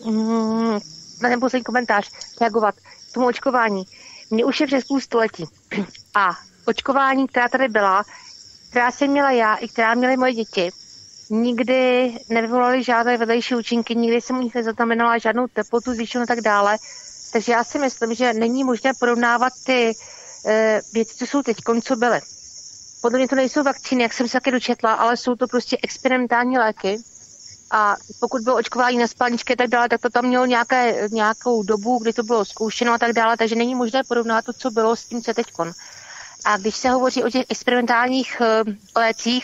komentář reagovat k tomu očkování. Mně už je přes půl století. A očkování, která tady byla, která jsem měla já i která měly moje děti, nikdy nevyvolaly žádné vedlejší účinky, nikdy jsem u nich nezaznamenala žádnou teplotu, zvýšenou a tak dále. Takže já si myslím, že není možné porovnávat ty věci, co jsou teď, co byly. Podle mě to nejsou vakcíny, jak jsem se taky dočetla, ale jsou to prostě experimentální léky. A pokud bylo očkování na spalničky a tak dále, tak to tam mělo nějakou dobu, kdy to bylo zkoušeno a tak dále, takže není možné porovnávat to, co bylo s tím, co teďkon. A když se hovoří o těch experimentálních lécích,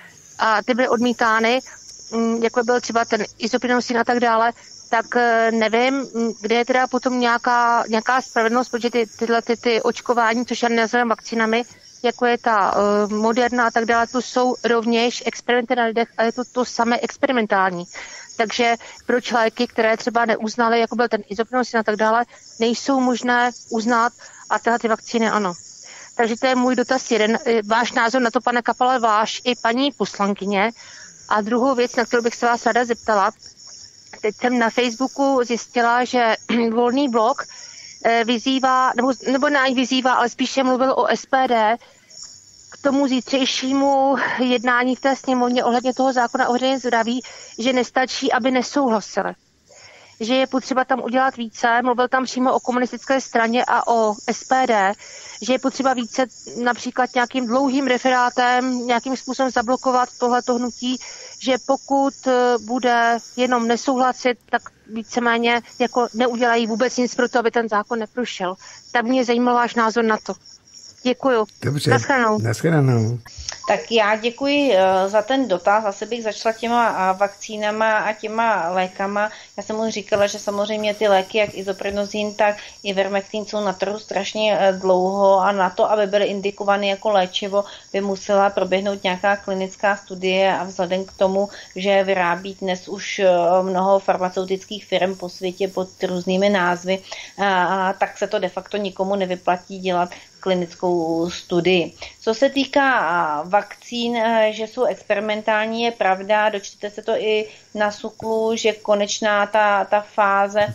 a ty byly odmítány, jako byl třeba ten izoprinozin a tak dále, tak nevím, kde je teda potom nějaká spravedlnost, protože ty očkování, což já nazývám vakcínami, jako je ta Moderna a tak dále, to jsou rovněž experimenty na lidech a je to samé experimentální. Takže proč léky, které třeba neuznaly, jako byl ten izoprinozin a tak dále, nejsou možné uznat a tyhle ty vakcíny ano. Takže to je můj dotaz jeden. Váš názor na to, pane Kapale, váš i paní poslankyně. A druhou věc, na kterou bych se vás ráda zeptala, teď jsem na Facebooku zjistila, že Volný blok vyzývá, nebo ne vyzývá, ale spíše mluvil o SPD k tomu zítřejšímu jednání v té sněmovně ohledně toho zákona o veřejném zdraví, že nestačí, aby nesouhlasili. Že je potřeba tam udělat více, mluvil tam přímo o komunistické straně a o SPD, že je potřeba více například nějakým dlouhým referátem, nějakým způsobem zablokovat tohleto hnutí, že pokud bude jenom nesouhlasit, tak víceméně jako neudělají vůbec nic pro to, aby ten zákon neprošel. Tak mě zajímal váš názor na to. Děkuju. Dobře. Naschledanou. Tak já děkuji za ten dotaz. Asi bych začala těma vakcínama a těma lékama. Já jsem už říkala, že samozřejmě ty léky, jak izoprinozin, tak ivermectin jsou na trhu strašně dlouho a na to, aby byly indikovány jako léčivo, by musela proběhnout nějaká klinická studie a vzhledem k tomu, že vyrábí dnes už mnoho farmaceutických firm po světě pod různými názvy, tak se to de facto nikomu nevyplatí dělat klinickou studii. Co se týká vakcín, že jsou experimentální, je pravda, dočtete se to i na SÚKLu, že konečná ta fáze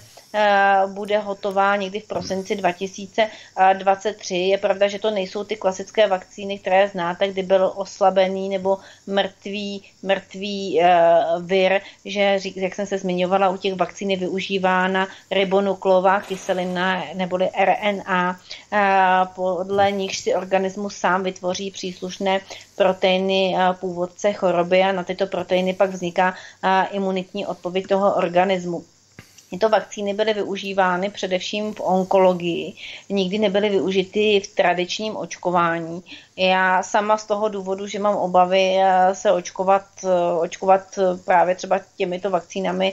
bude hotová někdy v prosinci 2023. Je pravda, že to nejsou ty klasické vakcíny, které znáte, kdy byl oslabený nebo mrtvý vir, že, jak jsem se zmiňovala, u těch vakcín je využívána ribonukleová kyselina neboli RNA, podle nichž si organismus sám vytvoří příslušné proteiny původce choroby a na tyto proteiny pak vzniká imunitní odpověď toho organismu. Tyto vakcíny byly využívány především v onkologii, nikdy nebyly využity v tradičním očkování. Já sama z toho důvodu, že mám obavy se očkovat právě třeba těmito vakcínami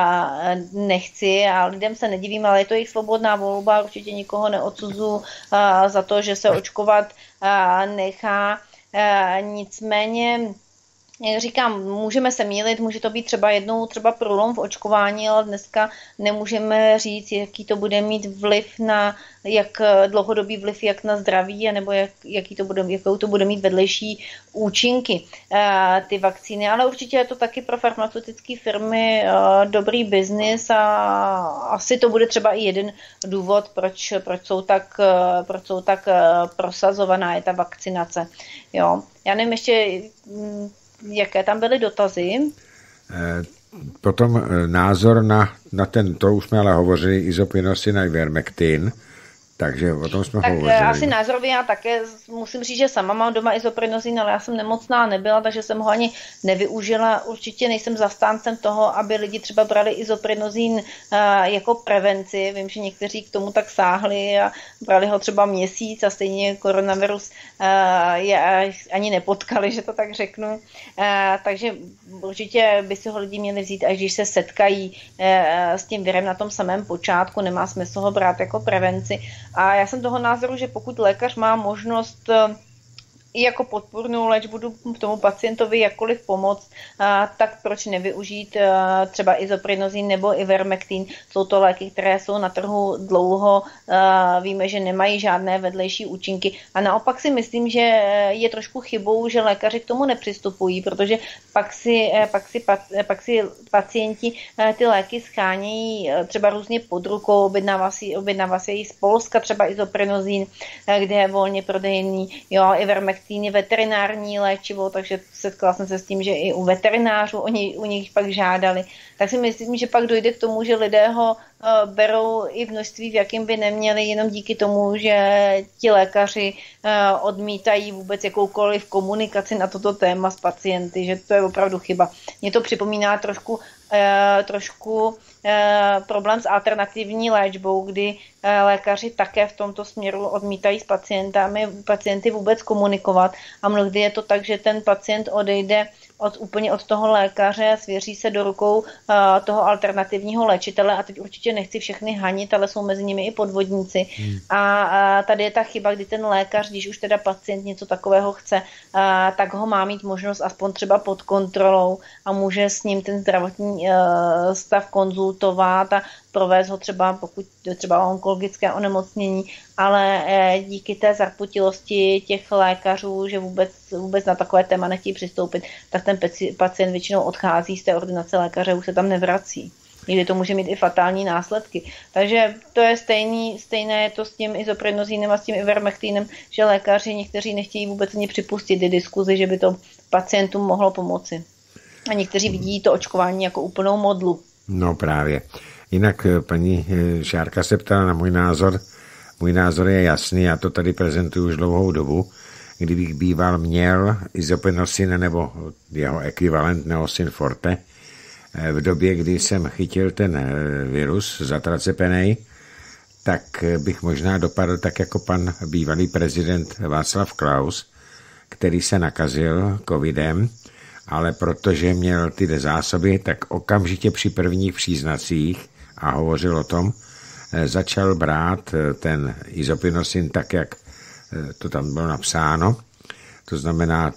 nechci a lidem se nedivím, ale je to jejich svobodná volba, určitě nikoho neodsuzuji za to, že se očkovat nechá. Nicméně, jak říkám, můžeme se mýlit, může to být třeba jednou třeba průlom v očkování, ale dneska nemůžeme říct, jaký to bude mít vliv jak dlouhodobý vliv jak na zdraví, nebo jakou to bude mít vedlejší účinky ty vakcíny. Ale určitě je to taky pro farmaceutické firmy dobrý biznis a asi to bude třeba i jeden důvod, proč jsou tak prosazovaná je ta vakcinace. Jo. Já nevím ještě, jaké tam byly dotazy? Potom názor na ten, to už jsme ale hovořili, izopinosin a ivermectin, takže o tom jsme hovořili. Tak asi názorově já také musím říct, že sama mám doma izoprinozin, ale já jsem nemocná nebyla, takže jsem ho ani nevyužila. Určitě nejsem zastáncem toho, aby lidi třeba brali izoprinozin jako prevenci. Vím, že někteří k tomu tak sáhli a brali ho třeba měsíc a stejně koronavirus je ani nepotkali, že to tak řeknu. Takže určitě by si ho lidi měli vzít, až když se setkají s tím virem na tom samém počátku, nemá smysl ho brát jako prevenci. A já jsem toho názoru, že pokud lékař má možnost i jako podpůrnou léčbu tomu pacientovi jakkoliv pomoct, tak proč nevyužít třeba izoprinozin nebo ivermectin. Jsou to léky, které jsou na trhu dlouho, víme, že nemají žádné vedlejší účinky. A naopak si myslím, že je trošku chybou, že lékaři k tomu nepřistupují, protože pak si pacienti ty léky schánějí třeba různě pod rukou, objednává si z Polska třeba izoprinozin, kde je volně prodejný, jo, ivermectin je veterinární léčivo, takže setkala jsem se s tím, že i u veterinářů u nich pak žádali. Tak si myslím, že pak dojde k tomu, že lidé ho berou i v množství, v jakým by neměli, jenom díky tomu, že ti lékaři odmítají vůbec jakoukoliv komunikaci na toto téma s pacienty, že to je opravdu chyba. Mně to připomíná trošku problém s alternativní léčbou, kdy lékaři také v tomto směru odmítají s pacienty vůbec komunikovat a mnohdy je to tak, že ten pacient odejde úplně od toho lékaře, svěří se do rukou toho alternativního léčitele a teď určitě nechci všechny hanit, ale jsou mezi nimi i podvodníci. A tady je ta chyba, kdy ten lékař, když už teda pacient něco takového chce, tak ho má mít možnost aspoň třeba pod kontrolou a může s ním ten zdravotní stav konzultovat a provést ho třeba, pokud třeba onkologické onemocnění, ale díky té zarputilosti těch lékařů, že vůbec na takové téma nechtějí přistoupit, tak ten pacient většinou odchází z té ordinace lékaře, už se tam nevrací. Někdy to může mít i fatální následky. Takže to je stejné je to s tím izoprinozinem a s tím ivermectinem, že lékaři někteří nechtějí vůbec ani připustit ty diskuzi, že by to pacientům mohlo pomoci. A někteří vidí to očkování jako úplnou modlu. No právě. Jinak paní Šárka se ptala na můj názor. Můj názor je jasný, já to tady prezentuju už dlouhou dobu. Kdybych býval měl izopinosin nebo jeho ekvivalent Neosin Forte, v době, kdy jsem chytil ten virus zatracepenej, tak bych možná dopadl tak jako pan bývalý prezident Václav Klaus, který se nakazil covidem, ale protože měl ty zásoby, tak okamžitě při prvních příznacích a hovořil o tom, začal brát ten izopinosin tak, jak to tam bylo napsáno. To znamená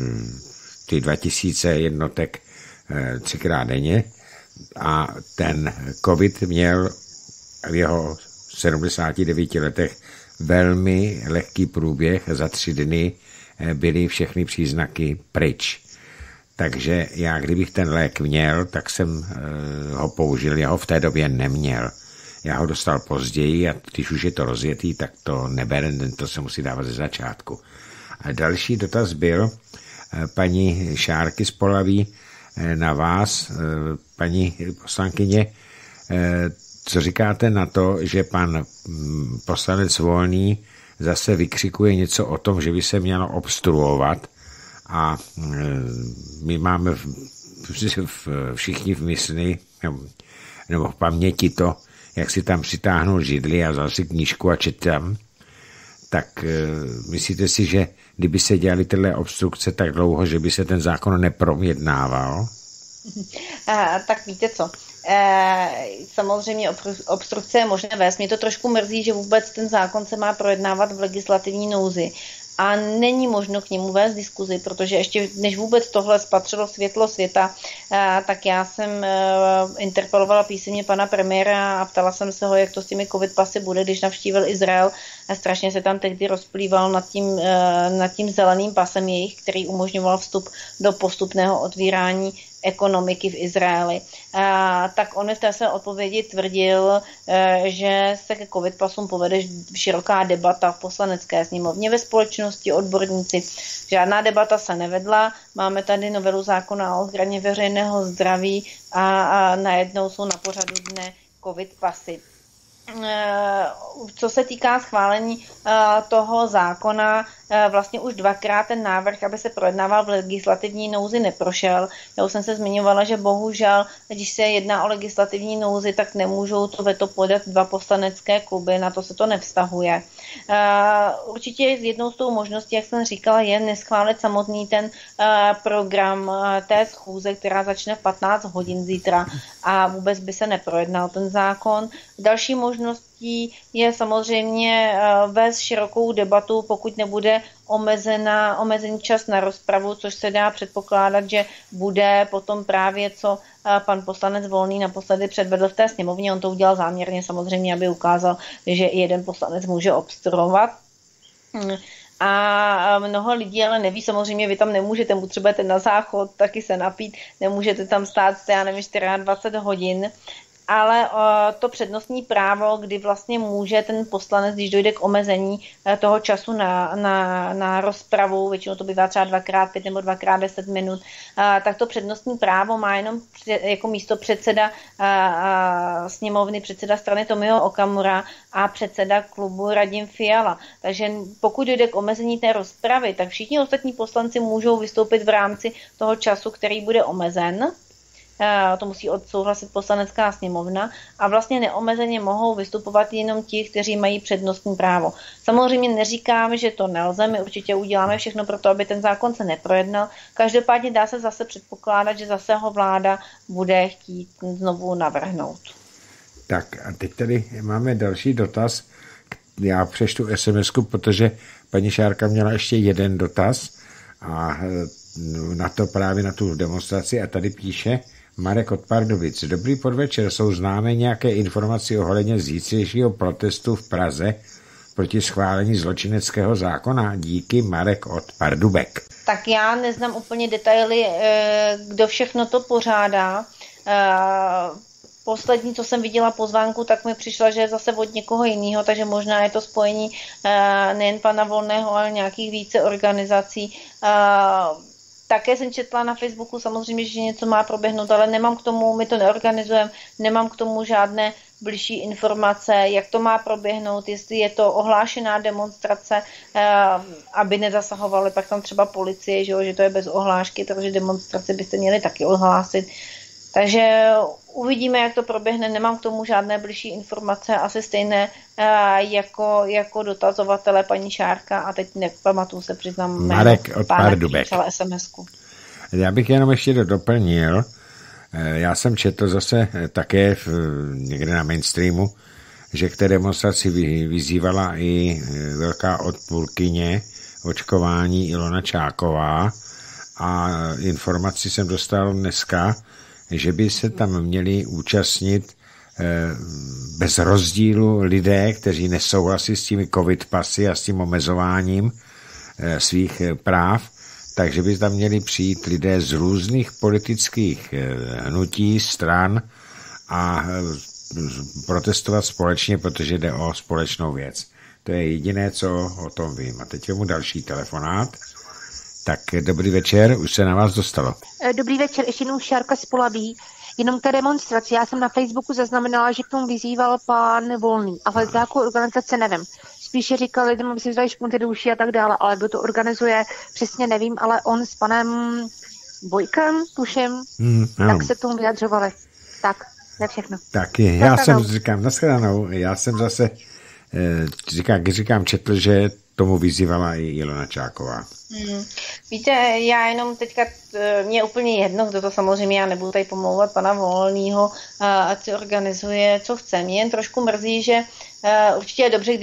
ty 2000 jednotek 3krát denně a ten covid měl v jeho 79 letech velmi lehký průběh. Za 3 dny byly všechny příznaky pryč. Takže já, kdybych ten lék měl, tak jsem ho použil, já ho v té době neměl. Já ho dostal později a když už je to rozjetý, tak to nebere, to se musí dávat ze začátku. A další dotaz byl paní Šárky z Polaví na vás, paní poslankyně, co říkáte na to, že pan poslanec Volný zase vykřikuje něco o tom, že by se mělo obstruovat a my máme všichni v mysli nebo v paměti to, jak si tam přitáhnul židli a vzal si knížku a četl tam, tak myslíte si, že kdyby se dělali tyhle obstrukce tak dlouho, že by se ten zákon neprojednával? Tak víte co, samozřejmě obstrukce je možné vést. Mě to trošku mrzí, že vůbec ten zákon se má projednávat v legislativní nouzi a není možno k němu vést diskuzi, protože ještě než vůbec tohle spatřilo světlo světa, tak já jsem interpelovala písemně pana premiéra a ptala jsem se ho, jak to s těmi covid pasy bude, když navštívil Izrael a strašně se tam tehdy rozplýval nad tím zeleným pasem jejich, který umožňoval vstup do postupného otvírání ekonomiky v Izraeli. Tak on v té své odpovědi tvrdil, že se ke covid pasům povede široká debata v poslanecké sněmovně ve společnosti, odborníci. Žádná debata se nevedla, máme tady novelu zákona o ochraně veřejného zdraví a najednou jsou na pořadu dne covid pasy. Co se týká schválení toho zákona, vlastně už dvakrát ten návrh, aby se projednával v legislativní nouzi, neprošel. Já už jsem se zmiňovala, že bohužel, když se jedná o legislativní nouzi, tak nemůžou to veto podat 2 poslanecké kluby, na to se to nevztahuje. Určitě jednou z tou možností, jak jsem říkala, je neschválit samotný ten program té schůze, která začne v 15 hodin zítra a vůbec by se neprojednal ten zákon. Další možností je samozřejmě vést širokou debatu, pokud nebude omezený čas na rozpravu, což se dá předpokládat, že bude potom právě, co pan poslanec Volný naposledy předvedl v té sněmovně. On to udělal záměrně samozřejmě, aby ukázal, že jeden poslanec může obstruovat. A mnoho lidí ale neví, samozřejmě vy tam nemůžete, potřebujete na záchod, taky se napít, nemůžete tam stát, já nevím, 24 hodin, ale to přednostní právo, kdy vlastně může ten poslanec, když dojde k omezení toho času na rozpravu, většinou to bývá třeba 2x5 nebo 2x10 minut, tak to přednostní právo má jenom jako místo předseda sněmovny, předseda strany Tomio Okamura a předseda klubu Radim Fiala. Takže pokud dojde k omezení té rozpravy, tak všichni ostatní poslanci můžou vystoupit v rámci toho času, který bude omezen. To musí odsouhlasit poslanecká sněmovna a vlastně neomezeně mohou vystupovat jenom ti, kteří mají přednostní právo. Samozřejmě neříkám, že to nelze, my určitě uděláme všechno pro to, aby ten zákon se neprojednal. Každopádně dá se zase předpokládat, že zase ho vláda bude chtít znovu navrhnout. Tak a teď tady máme další dotaz. Já přečtu SMS-ku, protože paní Šárka měla ještě jeden dotaz a na to právě na tu demonstraci a tady píše Marek od Pardubic. Dobrý podvečer, jsou známé nějaké informace ohledně zítřejšího protestu v Praze proti schválení zločineckého zákona? Díky, Marek od Pardubek. Tak já neznám úplně detaily, kdo všechno to pořádá. Poslední, co jsem viděla pozvánku, tak mi přišla, že je zase od někoho jiného, takže možná je to spojení nejen pana Volného, ale nějakých více organizací. Také jsem četla na Facebooku samozřejmě, že něco má proběhnout, ale nemám k tomu, my to neorganizujeme, nemám k tomu žádné bližší informace, jak to má proběhnout, jestli je to ohlášená demonstrace, aby nezasahovali pak tam třeba policie, že to je bez ohlášky, takže demonstrace byste měli taky ohlásit. Takže uvidíme, jak to proběhne, nemám k tomu žádné bližší informace, asi stejné jako dotazovatele paní Šárka a teď nepamatuju se, přiznám, Marek od Pardubek. SMS-ku. Já bych jenom ještě doplnil, já jsem četl zase také někde na mainstreamu, že k té demonstraci vyzývala i velká odpůrkyně očkování Ilona Čáková a informaci jsem dostal dneska, že by se tam měli účastnit bez rozdílu lidé, kteří nesouhlasí s těmi covid pasy a s tím omezováním svých práv, takže by tam měli přijít lidé z různých politických hnutí, stran a protestovat společně, protože jde o společnou věc. To je jediné, co o tom vím. A teď mu další telefonát. Tak dobrý večer, už se na vás dostalo. Dobrý večer, ještě jednou Šárka z Polaví. Jenom té demonstraci, já jsem na Facebooku zaznamenala, že k tomu vyzýval pán Volný, ale za jakou organizace nevím. Spíše říkal lidem, aby si vzali špunty do uší a tak dále, ale kdo to organizuje, přesně nevím, ale on s panem Bojkem, tuším, tak se tomu vyjadřovali. Tak. To všechno. Tak já jsem, říkám, nashledanou, já jsem zase, říkám, četl, že tomu vyzývala i Ilona Čáková. Víte, já jenom teďka, mě je úplně jedno, kdo to samozřejmě, já nebudu tady pomlouvat pana Volného, ať si organizuje, co chce. Mě jen trošku mrzí, že určitě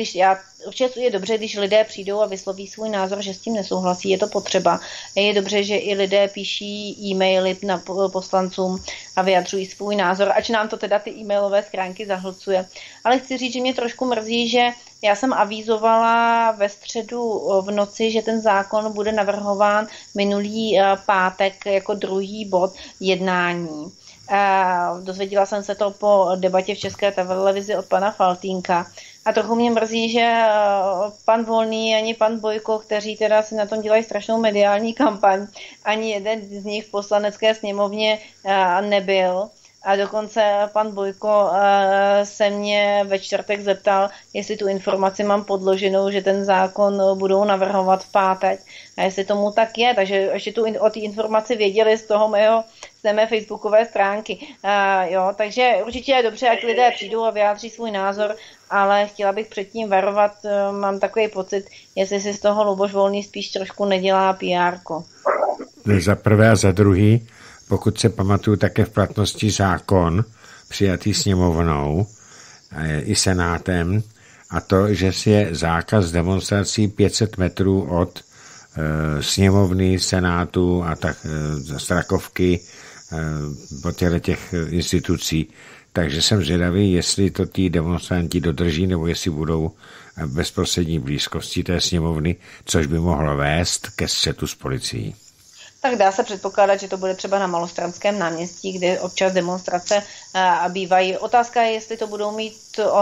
je dobře, když lidé přijdou a vysloví svůj názor, že s tím nesouhlasí, je to potřeba. Je dobře, že i lidé píší e-maily na poslancům a vyjadřují svůj názor, ač nám to teda ty e-mailové schránky zahlcuje. Ale chci říct, že mě trošku mrzí, že já jsem avízovala ve středu v noci, že ten zákon bude navrhován minulý pátek jako druhý bod jednání. Dozvěděla jsem se to po debatě v České televizi od pana Faltýnka. A trochu mě mrzí, že pan Volný ani pan Bojko, kteří teda si na tom dělají strašnou mediální kampaň, ani jeden z nich v poslanecké sněmovně nebyl. A dokonce pan Bojko se mě ve čtvrtek zeptal, jestli tu informaci mám podloženou, že ten zákon budou navrhovat v pátek. A jestli tomu tak je, takže ještě o té informaci věděli z té mé facebookové stránky. Takže určitě je dobře, ať lidé přijdou a vyjádří svůj názor, ale chtěla bych předtím varovat, mám takový pocit, jestli si z toho Luboš Volný spíš trošku nedělá PR-ko. Za prvé a za druhý, pokud se pamatuju, také v platnosti zákon přijatý sněmovnou i senátem, a to, že je zákaz demonstrací 500 metrů od sněmovny, senátu a tak Strakovky, od těch institucí. Takže jsem zvědavý, jestli to tí demonstranti dodrží, nebo jestli budou v bezprostřední blízkosti té sněmovny, což by mohlo vést ke střetu s policií. Tak dá se předpokládat, že to bude třeba na Malostranském náměstí, kde občas demonstrace bývají. Otázka je, jestli to budou mít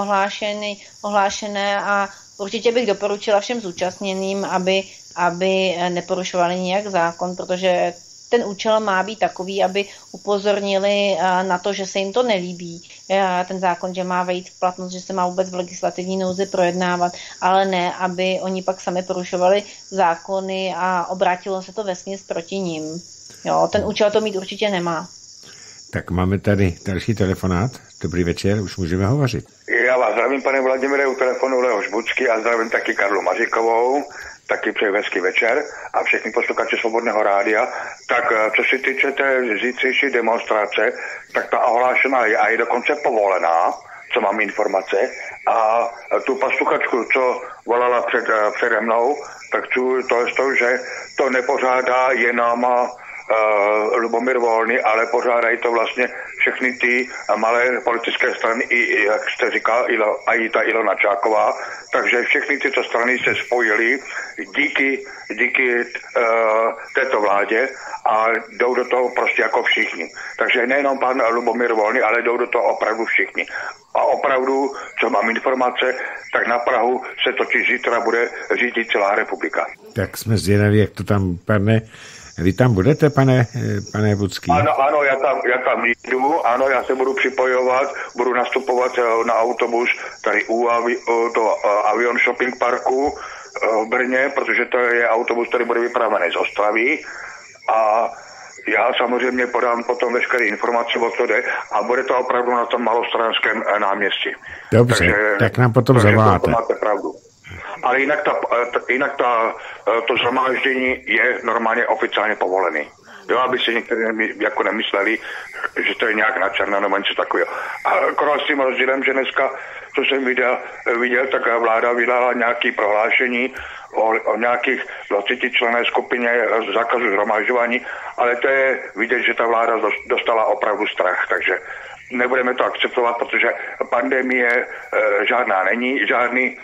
ohlášené a určitě bych doporučila všem zúčastněným, aby neporušovali nijak zákon, protože ten účel má být takový, aby upozornili na to, že se jim to nelíbí, ten zákon, že má vejít v platnost, že se má vůbec v legislativní nouzi projednávat, ale ne, aby oni pak sami porušovali zákony a obrátilo se to vesměs proti nim. Jo, ten účel to mít určitě nemá. Tak máme tady další telefonát. Dobrý večer, už můžeme hovořit. Já vás zdravím, pane Vladimíre, u telefonu Leoš Bucky a zdravím taky Karlu Maříkovou. Taky přeji hezký večer a všechny posluchače Svobodného rádia. Tak co se týče té zítřejší demonstrace, tak ta ohlášená je a je dokonce povolená, co mám informace. A tu posluchačku, co volala přede mnou, tak to, že to nepořádá jenom Lubomír Volný, ale pořádají to vlastně všechny ty malé politické strany, i, jak jste říkal, i ta Ilona Čáková. Takže všechny tyto strany se spojily díky této vládě a jdou do toho prostě jako všichni. Takže nejenom pan Lubomír Volný, ale jdou do toho opravdu všichni. A opravdu, co mám informace, tak na Prahu se totiž zítra bude řídit celá republika. Tak jsme zvědaví, jak to tam padne. Vy tam budete, pane Bucký? Ano, já tam jdu, ano, já se budu připojovat, budu nastupovat na autobus tady u Avion Shopping Parku v Brně, protože to je autobus, který bude vypravený z Ostravy a já samozřejmě podám potom veškeré informace, o co jde a bude to opravdu na tom Malostranském náměstí. Dobře, takže, tak nám potom zavoláte. Máte pravdu. Ale jinak to shromáždění je normálně oficiálně povolený. Jo, aby si někteří jako nemysleli, že to je nějak na černo nebo něco takového. A akorát s tím rozdílem, že dneska, co jsem viděl, tak vláda vydala nějaké prohlášení o nějakých 20 členné skupině zákazu shromažďování, ale to je vidět, že ta vláda dostala opravdu strach, takže nebudeme to akceptovat, protože pandemie žádná není, žádný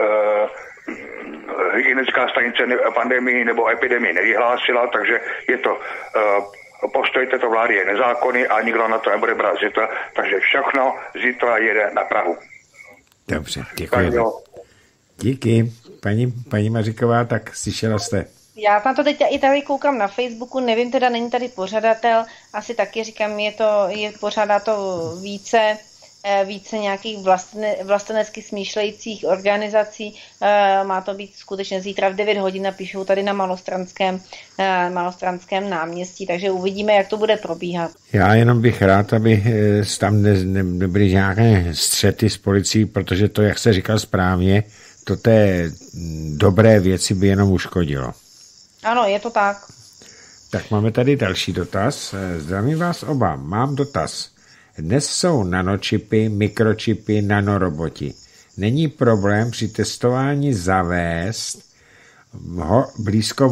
hygienická stanice pandemii nebo epidemii nevyhlásila, takže je to postoj této vlády je nezákonný a nikdo na to nebude brát zítra, takže všechno zítra jede na Prahu. Dobře, děkuji. Díky. Paní Maříková, tak slyšela jste. Já na to teď i tady koukám na Facebooku, nevím, teda není tady pořadatel, asi taky říkám, pořádá to více více nějakých vlastenecky smýšlejících organizací. Má to být skutečně zítra v 9 hodin, napíšou tady na Malostranském náměstí, takže uvidíme, jak to bude probíhat. Já jenom bych rád, aby tam nebyly nějaké střety s policií, protože to, jak jste říkal správně, to té dobré věci by jenom uškodilo. Ano, je to tak. Tak máme tady další dotaz. Zdravím vás oba. Mám dotaz. Dnes jsou nanočipy, mikročipy, nanoroboti. Není problém při testování zavést ho blízko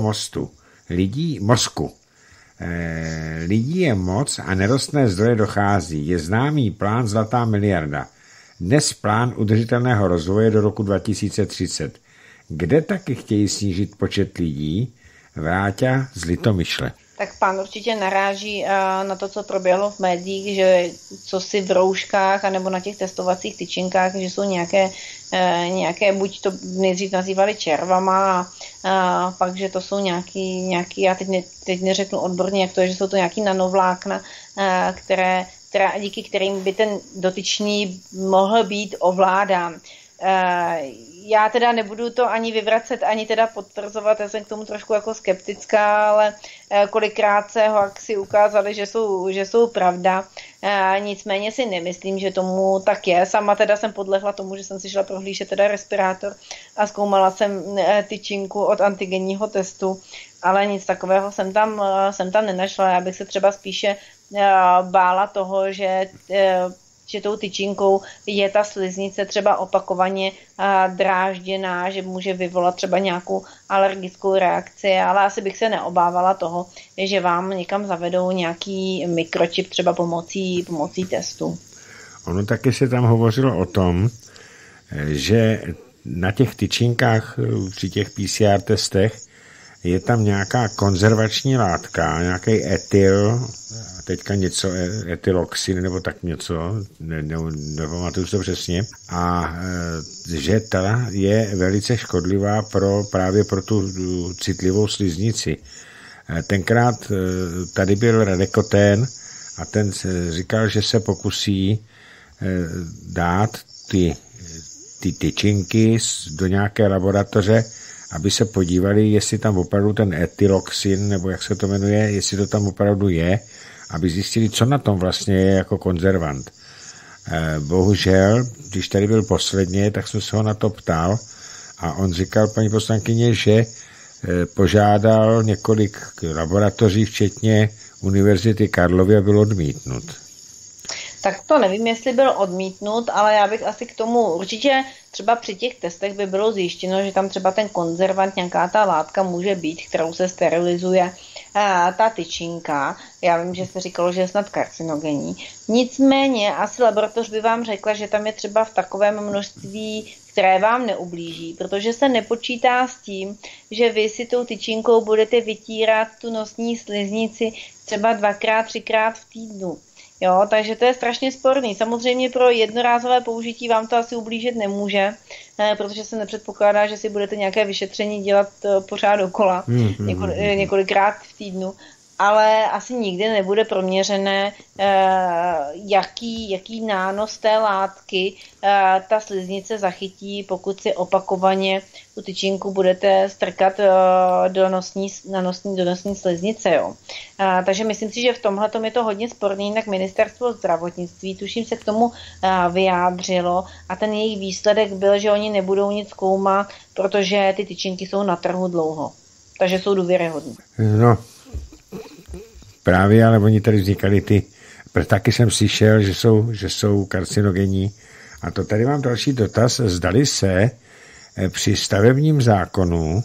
mozku. Lidí je moc a nerostné zdroje dochází. Je známý plán Zlatá miliarda. Dnes plán udržitelného rozvoje do roku 2030. Kde taky chtějí snížit počet lidí? Vráťa z Litomyšle. Tak pán určitě naráží na to, co proběhlo v médiích, že co si v rouškách anebo na těch testovacích tyčinkách, že jsou nějaké buď to nejdřív nazývali červama, a pak, že to jsou nějaký já teď neřeknu odborně, jak to je, že jsou to nějaký nanovlákna, díky kterým by ten dotyčný mohl být ovládán. Já teda nebudu to ani vyvracet, ani teda potvrzovat, já jsem k tomu trošku jako skeptická, ale kolikrát se hoaxy ukázaly, že jsou pravda. Nicméně si nemyslím, že tomu tak je. Sama teda jsem podlehla tomu, že jsem si šla prohlížet teda respirátor a zkoumala jsem tyčinku od antigenního testu, ale nic takového jsem tam nenašla. Já bych se třeba spíše bála toho, že tou tyčinkou je ta sliznice třeba opakovaně drážděná, že může vyvolat třeba nějakou alergickou reakci, ale asi bych se neobávala toho, že vám někam zavedou nějaký mikročip třeba pomocí testu. Ono taky se tam hovořilo o tom, že na těch tyčinkách při těch PCR testech je tam nějaká konzervační látka, nějaký etyl, teďka něco, etyloxin nebo tak něco, nepamatuju to přesně, a že ta je velice škodlivá právě pro tu citlivou sliznici. Tenkrát tady byl Radekotén a ten říkal, že se pokusí dát ty tyčinky do nějaké laboratoře, aby se podívali, jestli tam opravdu ten etyloxin, nebo jak se to jmenuje, jestli to tam opravdu je, aby zjistili, co na tom vlastně je jako konzervant. Bohužel, když tady byl posledně, tak jsem se ho na to ptal a on říkal, paní poslankyně, že požádal několik laboratoří, včetně Univerzity Karlovy, a byl odmítnut. Tak to nevím, jestli byl odmítnut, ale já bych asi k tomu určitě třeba při těch testech by bylo zjištěno, že tam třeba ten konzervant, nějaká ta látka může být, kterou se sterilizuje ta tyčinka. Já vím, že jste říkalo, že je snad karcinogenní. Nicméně asi laboratoř by vám řekla, že tam je třeba v takovém množství, které vám neublíží, protože se nepočítá s tím, že vy si tou tyčinkou budete vytírat tu nosní sliznici třeba 2x, 3x v týdnu. Jo, takže to je strašně sporný. Samozřejmě pro jednorázové použití vám to asi ublížit nemůže, protože se nepředpokládá, že si budete nějaké vyšetření dělat pořád dokola, několikrát v týdnu, ale asi nikdy nebude proměřené, jaký nános té látky ta sliznice zachytí, pokud si opakovaně tu tyčinku budete strkat do nosní sliznice. Jo. Takže myslím si, že v tomhle je to hodně sporný, jinak ministerstvo zdravotnictví, tuším, se k tomu vyjádřilo a ten jejich výsledek byl, že oni nebudou nic zkoumat, protože ty tyčinky jsou na trhu dlouho. Takže jsou důvěryhodné. No, právě, ale oni tady vznikaly taky jsem slyšel, že jsou karcinogenní. A to tady mám další dotaz. Zdali se při stavebním zákonu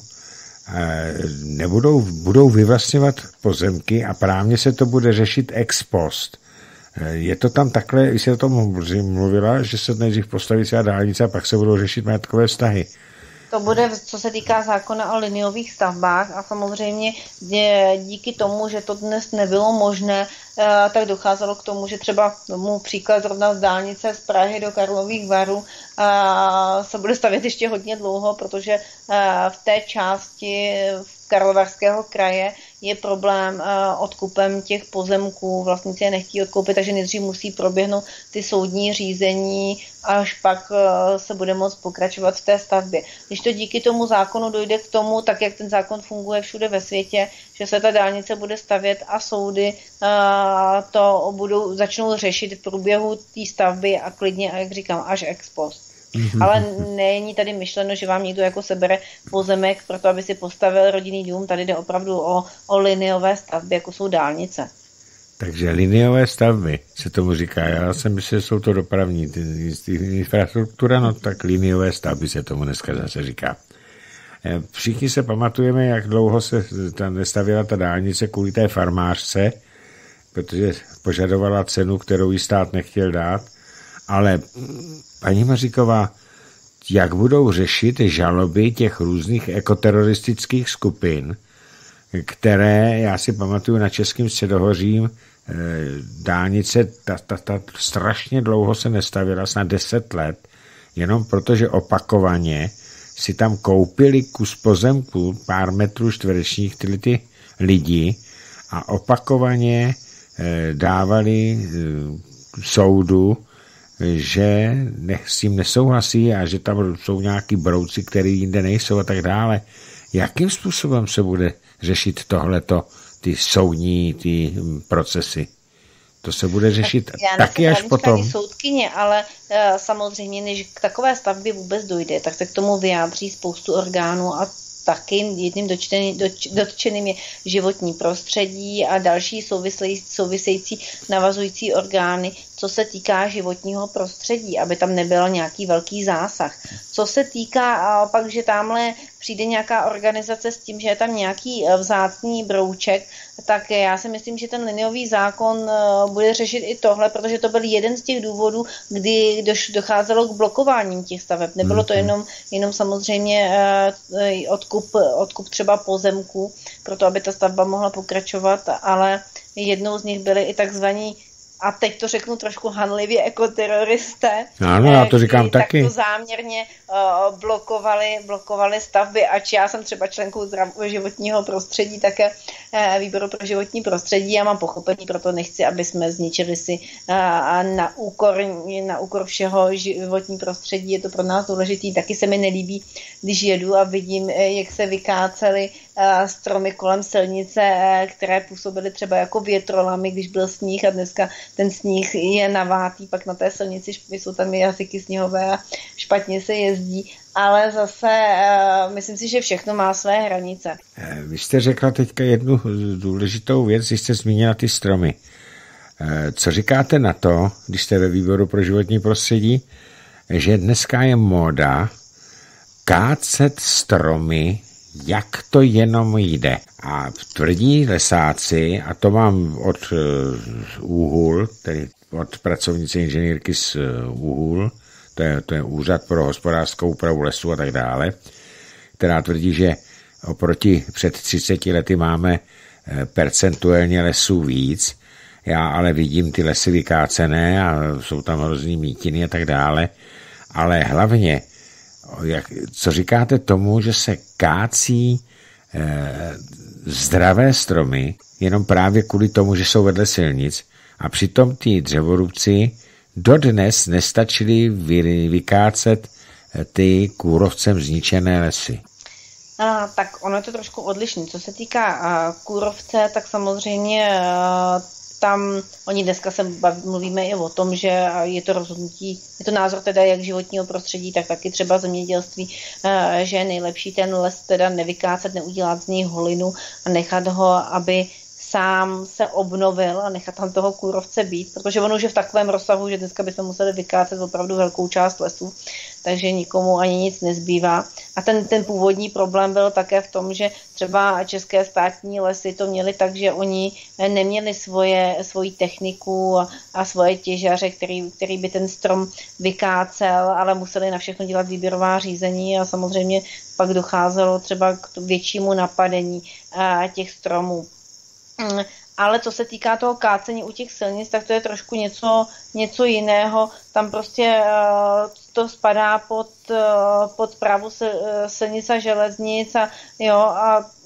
budou vyvlastňovat pozemky a právně se to bude řešit ex post. Je to tam takhle, když se o tom mluvila, že se nejdřív postaví celá dálnice a pak se budou řešit majetkové vztahy. To bude, co se týká zákona o liniových stavbách a samozřejmě díky tomu, že to dnes nebylo možné, tak docházelo k tomu, že třeba příklad zrovna z dálnice z Prahy do Karlových Varů se bude stavět ještě hodně dlouho, protože v té části Karlovarského kraje je problém odkupem těch pozemků, vlastníci je nechtějí odkoupit, takže nejdřív musí proběhnout ty soudní řízení, až pak se bude moct pokračovat v té stavbě. Když to díky tomu zákonu dojde k tomu, tak jak ten zákon funguje všude ve světě, že se ta dálnice bude stavět a soudy to začnou řešit v průběhu té stavby a klidně, a jak říkám, až ex post. Ale není tady myšleno, že vám někdo jako sebere pozemek pro to, aby si postavil rodinný dům. Tady jde opravdu o liniové stavby, jako jsou dálnice. Takže liniové stavby se tomu říká. Já jsem myslel, že jsou to dopravní infrastruktura, no tak liniové stavby se tomu dneska zase říká. Všichni se pamatujeme, jak dlouho se tam nestavěla ta dálnice kvůli té farmářce, protože požadovala cenu, kterou jí stát nechtěl dát. Ale paní Maříková, jak budou řešit žaloby těch různých ekoteroristických skupin, které, já si pamatuju, na Českém Středohořím dálnice, ta strašně dlouho se nestavěla, snad 10 let, jenom protože opakovaně si tam koupili kus pozemku, pár metrů čtverečních, ty lidi, a opakovaně dávali soudu, že s tím nesouhlasí a že tam jsou nějaký brouci, který jinde nejsou a tak dále. Jakým způsobem se bude řešit tohleto, ty soudní, ty procesy? To se bude řešit taky až potom. Soudkyně, ale samozřejmě, než k takové stavbě vůbec dojde, tak se k tomu vyjádří spoustu orgánů a taky jedním dotčeným je životní prostředí a další související navazující orgány, co se týká životního prostředí, aby tam nebyl nějaký velký zásah. Co se týká pak, že tamhle přijde nějaká organizace s tím, že je tam nějaký vzácný brouček, tak já si myslím, že ten liniový zákon bude řešit i tohle, protože to byl jeden z těch důvodů, kdy docházelo k blokováním těch staveb. Nebylo to jenom samozřejmě odkup třeba pozemku, proto aby ta stavba mohla pokračovat, ale jednou z nich byly i takzvaní, a teď to řeknu trošku hanlivě, ekoteroristé. Ano, já to říkám taky. Tak to záměrně blokovali stavby, ač já jsem třeba členkou životního prostředí, také výboru pro životní prostředí. Já mám pochopení, proto nechci, aby jsme zničili si na úkor všeho životní prostředí. Je to pro nás důležitý. Taky se mi nelíbí, když jedu a vidím, jak se vykácely stromy kolem silnice, které působily třeba jako větrolamy, když byl sníh, a dneska ten sníh je navátý, pak na té silnici jsou tam jazyky sněhové a špatně se jezdí, ale zase myslím si, že všechno má své hranice. Vy jste řekla teďka jednu důležitou věc, když jste zmínila ty stromy. Co říkáte na to, když jste ve výboru pro životní prostředí, že dneska je móda kácet stromy, jak to jenom jde. A tvrdí lesáci, a to mám od ÚHUL, tedy od pracovnice inženýrky z ÚHUL, to je Úřad pro hospodářskou úpravu lesů a tak dále, která tvrdí, že oproti před 30 lety máme percentuálně lesů víc. Já ale vidím ty lesy vykácené a jsou tam hrozný mítiny a tak dále, ale hlavně co říkáte tomu, že se kácí zdravé stromy jenom právě kvůli tomu, že jsou vedle silnic, a přitom ty dřevorubci dodnes nestačili vykácet ty kůrovcem zničené lesy. Tak ono je to trošku odlišné. Co se týká kůrovce, tak samozřejmě tam oni dneska mluvíme i o tom, že je to rozhodnutí, je to názor teda jak životního prostředí, tak taky třeba zemědělství, že je nejlepší ten les teda nevykácet, neudělat z něj holinu a nechat ho, aby sám se obnovil a nechat tam toho kůrovce být, protože on už je v takovém rozsahu, že dneska bychom museli vykácet opravdu velkou část lesů, takže nikomu ani nic nezbývá. A ten původní problém byl také v tom, že třeba české státní lesy to měly tak, že oni neměli svoji techniku a svoje těžaře, který by ten strom vykácel, ale museli na všechno dělat výběrová řízení a samozřejmě pak docházelo třeba k většímu napadení těch stromů. Ale co se týká toho kácení u těch silnic, tak to je trošku něco jiného. Tam prostě to spadá pod správu silnic a železnic a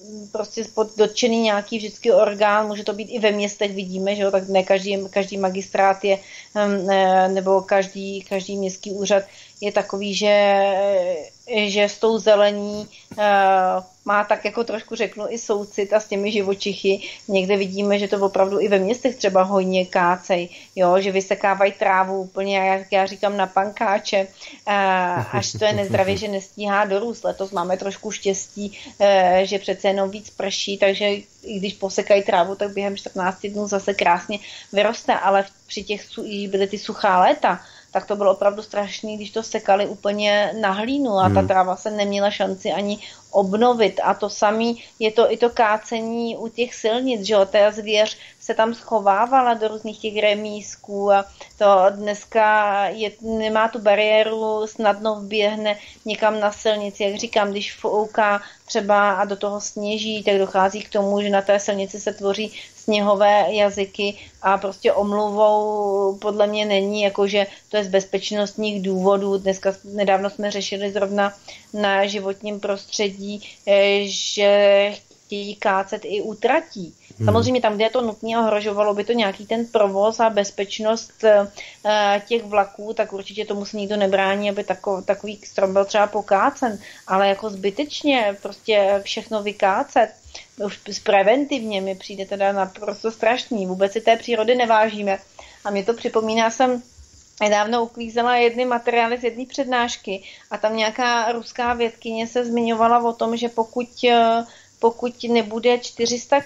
prostě dotčený nějaký vždycky orgán, může to být i ve městech, vidíme, že jo, tak ne každý magistrát je, nebo každý městský úřad je takový, že s tou zelení má tak jako trošku řeknu i soucit a s těmi živočichy. Někde vidíme, že to opravdu i ve městech třeba hojně kácej, jo, že vysekávají trávu úplně, jak já říkám, na pankáče, až to je nezdravě, že nestíhá dorůst. Letos máme trošku štěstí, že přece jenom víc prší, takže i když posekají trávu, tak během 14 dnů zase krásně vyroste, ale při těch, byly ty suchá léta, tak to bylo opravdu strašný, když to sekali úplně na hlínu a ta tráva se neměla šanci ani obnovit. A to samé je to i to kácení u těch silnic, že jo, ta zvěř se tam schovávala do různých těch remísků a to dneska nemá tu bariéru, snadno vběhne někam na silnici. Jak říkám, když fouká třeba a do toho sněží, tak dochází k tomu, že na té silnici se tvoří sněhové jazyky a prostě omluvou podle mě není, jakože to je z bezpečnostních důvodů. Nedávno jsme řešili zrovna na životním prostředí, že chtějí kácet i u tratí. Samozřejmě tam, kde je to nutné, ohrožovalo by to nějaký ten provoz a bezpečnost těch vlaků, tak určitě tomu se nikdo nebrání, aby takový strom byl třeba pokácen, ale jako zbytečně prostě všechno vykácet, už preventivně mi přijde teda naprosto strašný. Vůbec si té přírody nevážíme. A mě to připomíná, jsem nedávno uklízela jedny materiály z jedné přednášky a tam nějaká ruská vědkyně se zmiňovala o tom, že pokud nebude 400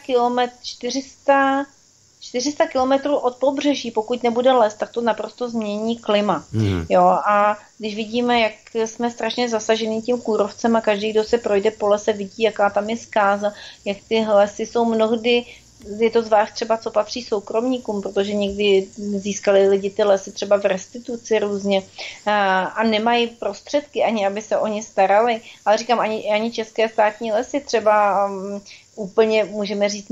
kilometrů od pobřeží, pokud nebude les, tak to naprosto změní klima. Jo, a když vidíme, jak jsme strašně zasažený tím kůrovcem a každý, kdo se projde po lese, vidí, jaká tam je zkáza, jak ty lesy jsou mnohdy, je to zvlášť třeba, co patří soukromníkům, protože někdy získali lidi ty lesy třeba v restituci různě a nemají prostředky ani, aby se o ně starali. Ale říkám, ani české státní lesy třeba úplně, můžeme říct,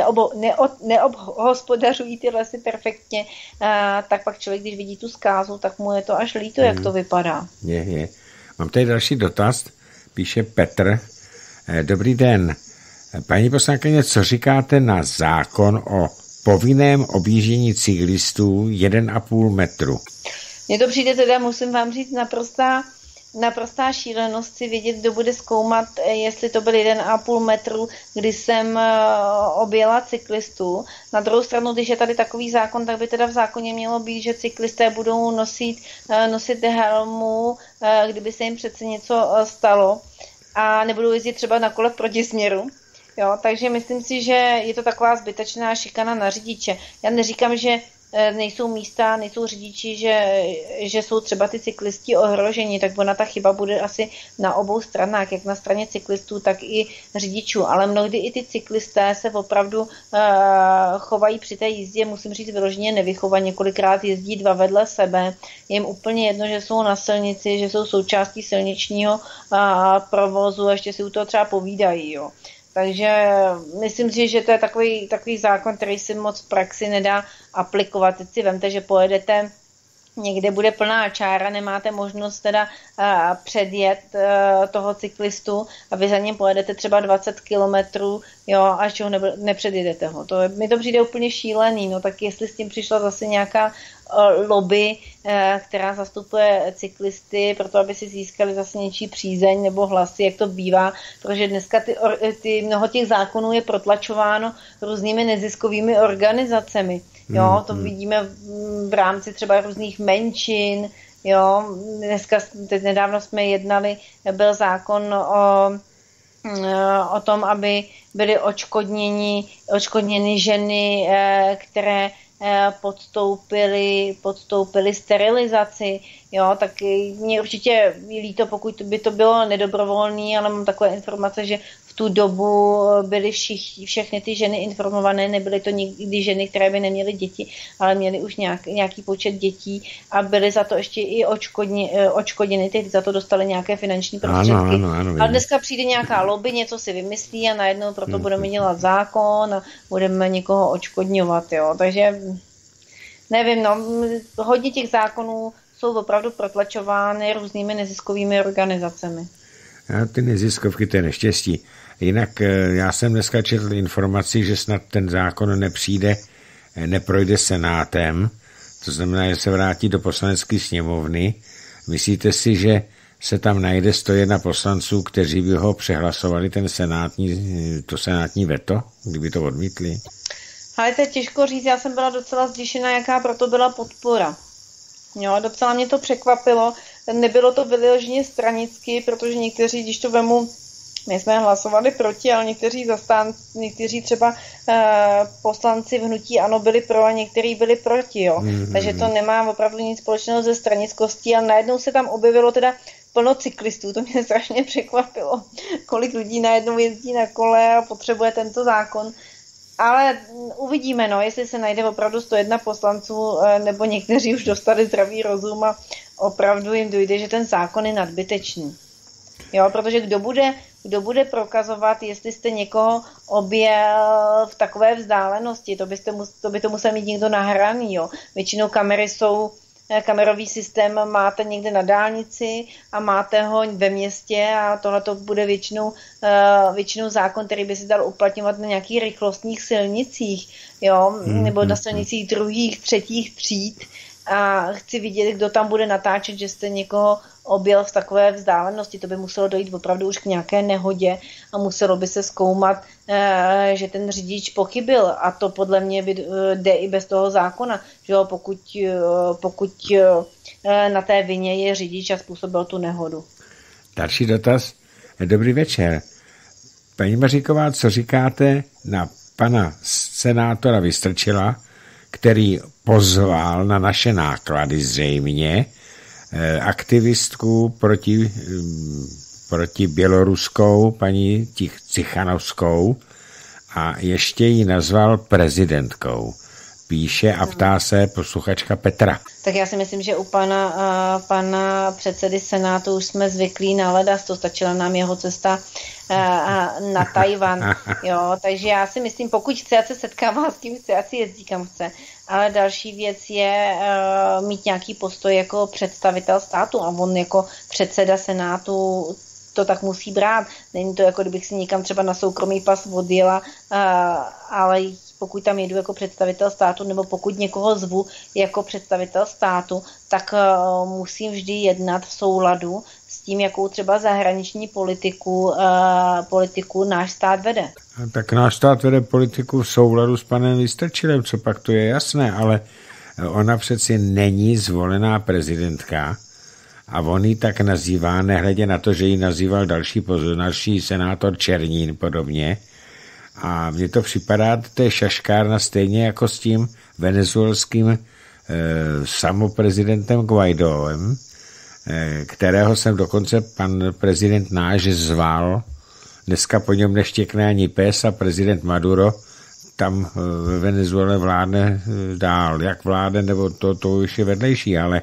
neobhospodařují ty lesy perfektně, tak pak člověk, když vidí tu zkázu, tak mu je to až líto, jak to vypadá. Je. Mám tady další dotaz, píše Petr. Dobrý den. Paní poslankyně, co říkáte na zákon o povinném objíždění cyklistů 1,5 metru? Mně to přijde teda, musím vám říct, naprostá šílenost si vědět, kdo bude zkoumat, jestli to byl 1,5 metru, kdy jsem objela cyklistu. Na druhou stranu, když je tady takový zákon, tak by teda v zákoně mělo být, že cyklisté budou nosit helmu, kdyby se jim přece něco stalo a nebudou jezdit třeba na kole v protisměru. Jo, takže myslím si, že je to taková zbytečná šikana na řidiče. Já neříkám, že nejsou místa, nejsou řidiči, že jsou třeba ty cyklisti ohroženi, tak ona ta chyba bude asi na obou stranách, jak na straně cyklistů, tak i řidičů. Ale mnohdy i ty cyklisté se opravdu chovají při té jízdě, musím říct vyloženě nevychovaně, několikrát jezdí dva vedle sebe. Je jim úplně jedno, že jsou na silnici, že jsou součástí silničního provozu a ještě si u toho třeba povídají. Jo. Takže myslím si, že to je takový zákon, který si moc v praxi nedá aplikovat. Teď si vemte, že pojedete, někde bude plná čára, nemáte možnost teda předjet toho cyklistu a vy za ním pojedete třeba 20 kilometrů, jo, až ho nepředjedete ho. Mi to přijde úplně šílený, no tak jestli s tím přišla zase nějaká lobby, která zastupuje cyklisty, proto aby si získali zase něčí přízeň nebo hlasy, jak to bývá, protože dneska mnoho těch zákonů je protlačováno různými neziskovými organizacemi. Jo, to vidíme v rámci třeba různých menšin, jo, teď nedávno jsme jednali, byl zákon o tom, aby byly odškodněny ženy, které podstoupili sterilizaci, jo, tak mě určitě líto, pokud by to bylo nedobrovolné, ale mám takové informace, že v tu dobu byly všechny ty ženy informované, nebyly to nikdy ženy, které by neměly děti, ale měly už nějaký počet dětí a byly za to ještě i odškodněny, teď za to dostali nějaké finanční prostředky. Ano, ale dneska přijde nějaká lobby, něco si vymyslí a najednou proto budeme dělat zákon a budeme někoho odškodňovat, jo, takže nevím, no, hodně těch zákonů jsou opravdu protlačovány různými neziskovými organizacemi. A ty neziskovky, to je neštěstí. Jinak já jsem dneska četl informaci, že snad ten zákon neprojde senátem, to znamená, že se vrátí do poslanecké sněmovny. Myslíte si, že se tam najde 101 poslanců, kteří by ho přehlasovali to senátní veto, kdyby to odmítli? Ale to je těžko říct, já jsem byla docela zděšená, jaká proto byla podpora. Jo, docela mě to překvapilo. Nebylo to vyloženě stranicky, protože někteří, když to vemu, my jsme hlasovali proti, ale někteří třeba poslanci v hnutí ANO byli pro a někteří byli proti, jo. Takže to nemá opravdu nic společného se stranickostí, ale najednou se tam objevilo teda plno cyklistů, to mě strašně překvapilo, kolik lidí najednou jezdí na kole a potřebuje tento zákon. Ale uvidíme, jestli se najde opravdu 101 poslanců, nebo někteří už dostali zdravý rozum a opravdu jim dojde, že ten zákon je nadbytečný. Jo, protože kdo bude prokazovat, jestli jste někoho objel v takové vzdálenosti, to by to musel mít někdo nahraný, jo. Většinou kamerový systém máte někde na dálnici a máte ho ve městě a tohle to bude většinou zákon, který by se dal uplatňovat na nějakých rychlostních silnicích, jo, nebo na silnicích 2., 3. tříd. A chci vidět, kdo tam bude natáčet, že jste někoho objel v takové vzdálenosti. To by muselo dojít opravdu už k nějaké nehodě a muselo by se zkoumat, že ten řidič pochybil. A to podle mě jde i bez toho zákona, že jo, pokud na té vině je řidič a způsobil tu nehodu. Další dotaz. Dobrý večer. Paní Maříková, co říkáte na pana senátora Vystrčila, který pozval na naše náklady zřejmě aktivistku proti běloruskou paní Cichanovskou a ještě ji nazval prezidentkou. Píše a ptá se posluchačka Petra. Tak já si myslím, že u pana předsedy Senátu už jsme zvyklí na ledas, to stačila nám jeho cesta na Tajvan. Jo, takže já si myslím, pokud chce, ať se setkává s kým chce, ať si jezdí kam chce. Ale další věc je mít nějaký postoj jako představitel státu a on jako předseda Senátu to tak musí brát. Není to jako kdybych si někam třeba na soukromý pas odjela, ale pokud tam jedu jako představitel státu nebo pokud někoho zvu jako představitel státu, tak musím vždy jednat v souladu s tím, jakou třeba zahraniční politiku náš stát vede. Tak náš stát vede politiku v souladu s panem Vystrčilem, co pak to je jasné, ale ona přeci není zvolená prezidentka a on ji tak nazývá, nehledě na to, že ji nazýval další senátor Černín podobně. A mně to připadá, to je šaškárna stejně jako s tím venezuelským samoprezidentem Guaidóem, kterého jsem dokonce pan prezident náš zval. Dneska po něm neštěkne ani pes a prezident Maduro tam ve Venezuele vládne dál. Jak vládne, nebo to už je vedlejší, ale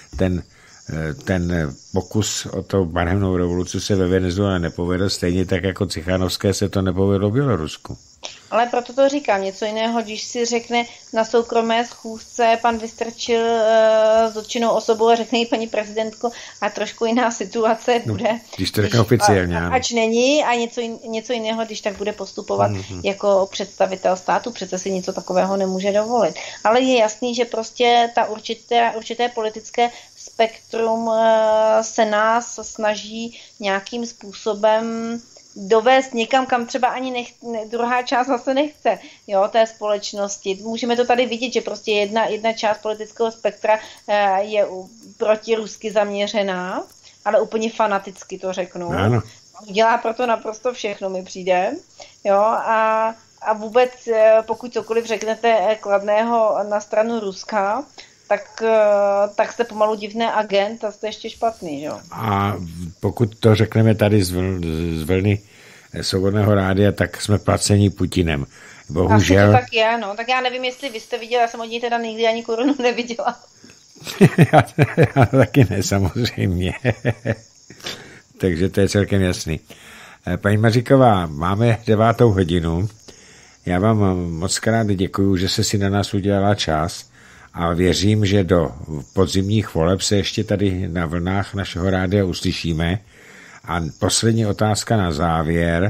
ten pokus o to barevnou revoluci se ve Venezuele nepovedl, stejně tak jako Cichanovské se to nepovedlo v Bělorusku. Ale proto to říkám, něco jiného, když si řekne na soukromé schůzce pan Vystrčil s dotčenou osobou a řekne jí paní prezidentko a trošku jiná situace bude. Když to řekne oficiálně. Ač není a něco jiného, když tak bude postupovat jako představitel státu, přece si něco takového nemůže dovolit. Ale je jasný, že prostě ta určité politické spektrum se nás snaží nějakým způsobem dovést někam, kam třeba ani druhá část zase nechce, jo, té společnosti. Můžeme to tady vidět, že prostě jedna část politického spektra je proti rusky zaměřená, ale úplně fanaticky to řeknu. Ano. Dělá proto naprosto všechno, mi přijde, jo, a vůbec, pokud cokoliv řeknete kladného na stranu Ruska, tak jste pomalu divný agent a jste ještě špatný, že jo? A pokud to řekneme tady z vlny Svobodného rádia, tak jsme placení Putinem. Bohužel. Asi to tak je, no. Tak já nevím, jestli vy jste viděla, já jsem od něj teda nikdy ani korunu neviděla. já taky ne, samozřejmě. Takže to je celkem jasný. Paní Maříková, máme 9. hodinu. Já vám moc krát děkuju, že jste si na nás udělala čas. A věřím, že do podzimních voleb se ještě tady na vlnách našeho rádia uslyšíme A poslední otázka na závěr.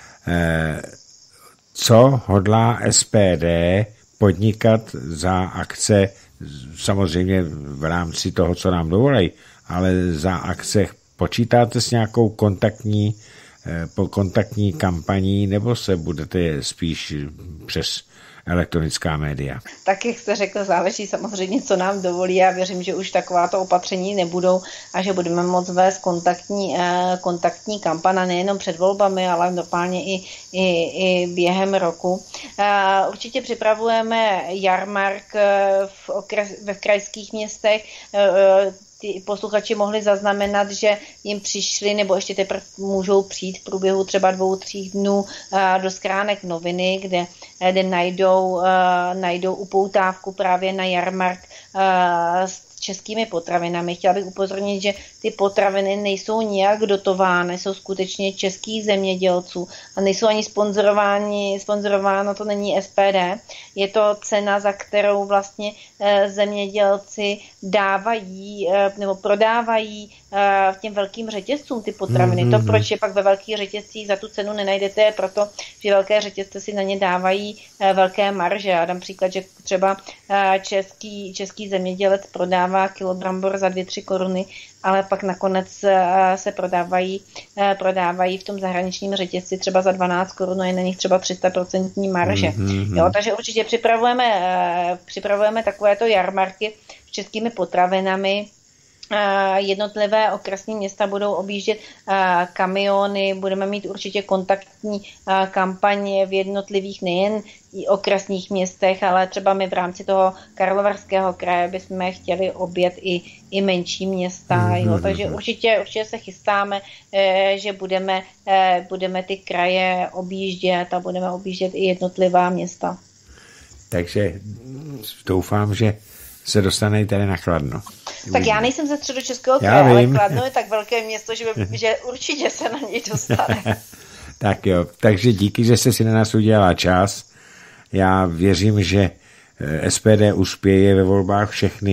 Co hodlá SPD podnikat za akce, samozřejmě v rámci toho, co nám dovolí, ale za akce počítáte s nějakou kontaktní kampaní, nebo se budete spíš přes elektronická média? Tak, jak jste řekl, záleží samozřejmě, co nám dovolí. Já věřím, že už takováto opatření nebudou a že budeme moct vést kontaktní kampana nejenom před volbami, ale normálně i během roku. Určitě připravujeme jarmark ve krajských městech. Ty posluchači mohli zaznamenat, že jim přišli, nebo ještě teprve můžou přijít v průběhu třeba 2-3 dnů do schránek noviny, kde najdou upoutávku právě na jarmark s českými potravinami. Chtěla bych upozornit, že ty potraviny nejsou nijak dotovány, jsou skutečně českých zemědělců a nejsou ani sponzorováno to není SPD. Je to cena, za kterou vlastně zemědělci dávají nebo prodávají těm velkým řetězcům ty potraviny. To, proč je pak ve velkých řetězcích za tu cenu nenajdete, je proto, že velké řetězce si na ně dávají velké marže. Já dám příklad, že třeba český zemědělec prodává kilo brambor za 2-3 koruny, ale pak nakonec se prodávají v tom zahraničním řetězci třeba za 12 korun a je na nich třeba 300% marže. Jo, takže určitě připravujeme takovéto jarmarky s českými potravinami. Jednotlivé okresní města budou objíždět kamiony, budeme mít určitě kontaktní kampaně v jednotlivých nejen okresních městech, ale třeba my v rámci toho Karlovarského kraje bychom chtěli objet i menší města. Jo? Takže určitě se chystáme, že budeme ty kraje objíždět a budeme objíždět i jednotlivá města. Takže doufám, že se dostane tady na Kladno. Tak já nejsem ze Středočeského kraje, ale Kladno je tak velké město, že určitě se na něj dostane. Tak jo, takže díky, že jste si na nás udělala čas. Já věřím, že SPD uspěje ve volbách,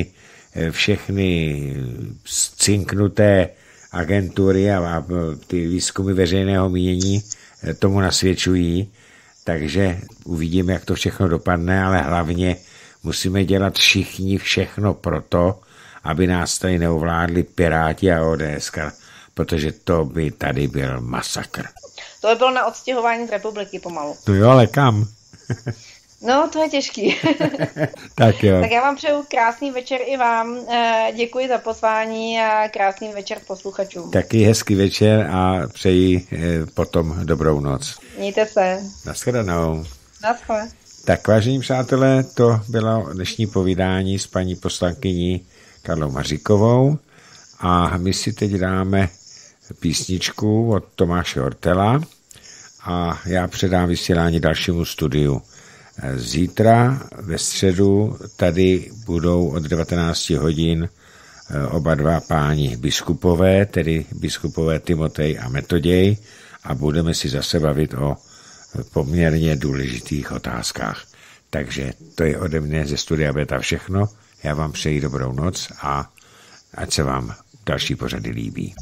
všechny cinknuté agentury a ty výzkumy veřejného mínění tomu nasvědčují, takže uvidíme, jak to všechno dopadne, ale hlavně musíme dělat všichni všechno proto, aby nás tady neovládli Piráti a ODS, protože to by tady byl masakr. To by bylo na odstěhování z republiky pomalu. No jo, ale kam? No, to je těžký. Tak jo. Tak já vám přeju krásný večer i vám. Děkuji za pozvání a krásný večer posluchačům. Taky hezký večer a přeji potom dobrou noc. Mějte se. Nashledanou. Naschle. Tak, vážení přátelé, to bylo dnešní povídání s paní poslankyní Karlou Maříkovou a my si teď dáme písničku od Tomáše Ortela a já předám vysílání dalšímu studiu. Zítra ve středu tady budou od 19 hodin oba dva páni biskupové, tedy biskupové Timotej a Metoděj a budeme si zase bavit o poměrně důležitých otázkách. Takže to je ode mne ze studia Beta všechno. Já vám přeji dobrou noc a ať se vám další pořady líbí.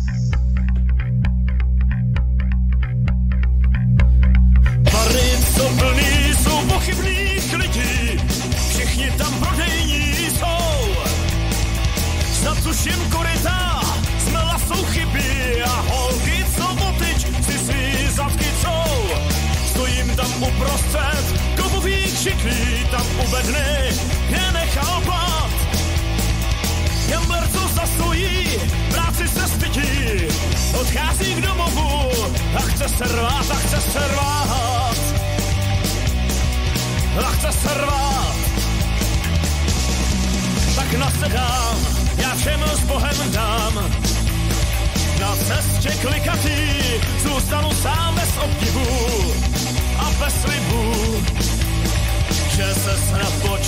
Bary, co plný, jsou pochybných lidí, všichni tam prodejní jsou. Zatuším korytá, smela jsou chyby a holky, co motyč si svý zadky čou. Stojím tam uprostřed, kovový křiklí, tam u bedny je nechal pát. Gambler, co zastojí, práci se stydí, odchází k domovu a chce se rvát, a chce se rvát. A chce se rvát. Tak nasedám, já všem s Bohem dám. Na cestě klikatý zůstanu sám bez obdivu a bez slibů. Že se snad po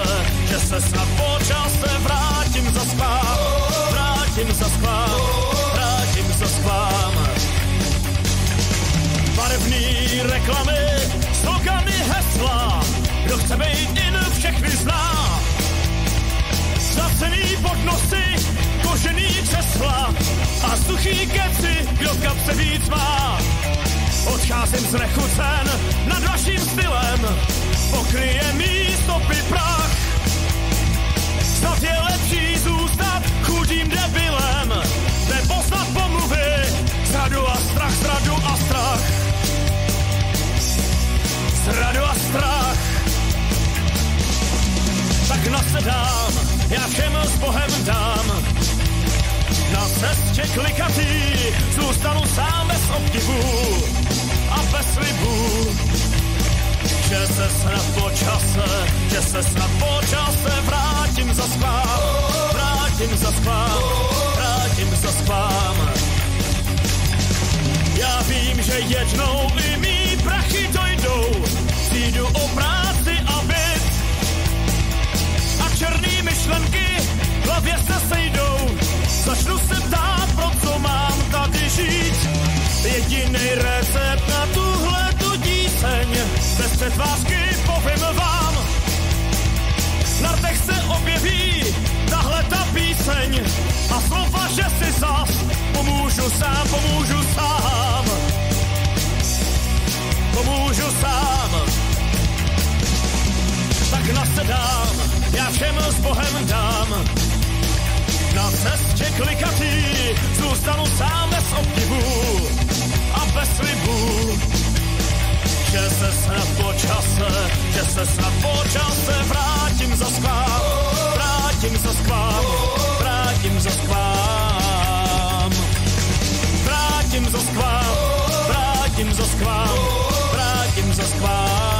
čase vrátím za spám. Barevný reklamy, slogany, hesla, kdo chce být in, všechny zná. Zacený podnosy, kožený křesla a suchý keci, kdo v kapse víc má. Odcházím znechucen nad vaším stylem, pokryje mý stopy prach. Snad je lepší zůstat chudým debilem, nepoznat pomluvy, zradu a strach, zradu a strach. Zradu a strach. Tak nasedám, já všem s Bohem dám. Na cestě klikatý zůstanu sám bez obdivu a bez slibů. Že se snad po čase vrátím za schvál, vrátím za schvál. Já vím, že jednou i mý prachy dojdou, přijdu o práci a byt. A černý myšlenky v hlavě se sejdou, začnu se ptát, pro co mám tady žít. Jedinej recept na tuhletu díseň, bez přetvářky povím vám. Na rtech se objeví tahle ta píseň a slova, že si zas pomůžu sám. Tak nasedám, já všem s Bohem dám. Na cestě klikatý zůstanu sám bez obdivu a bez slibů. Že se snad po čase vrátím za schvál, vrátím za schvál. Vrátím za schvál, vrátím za schvál.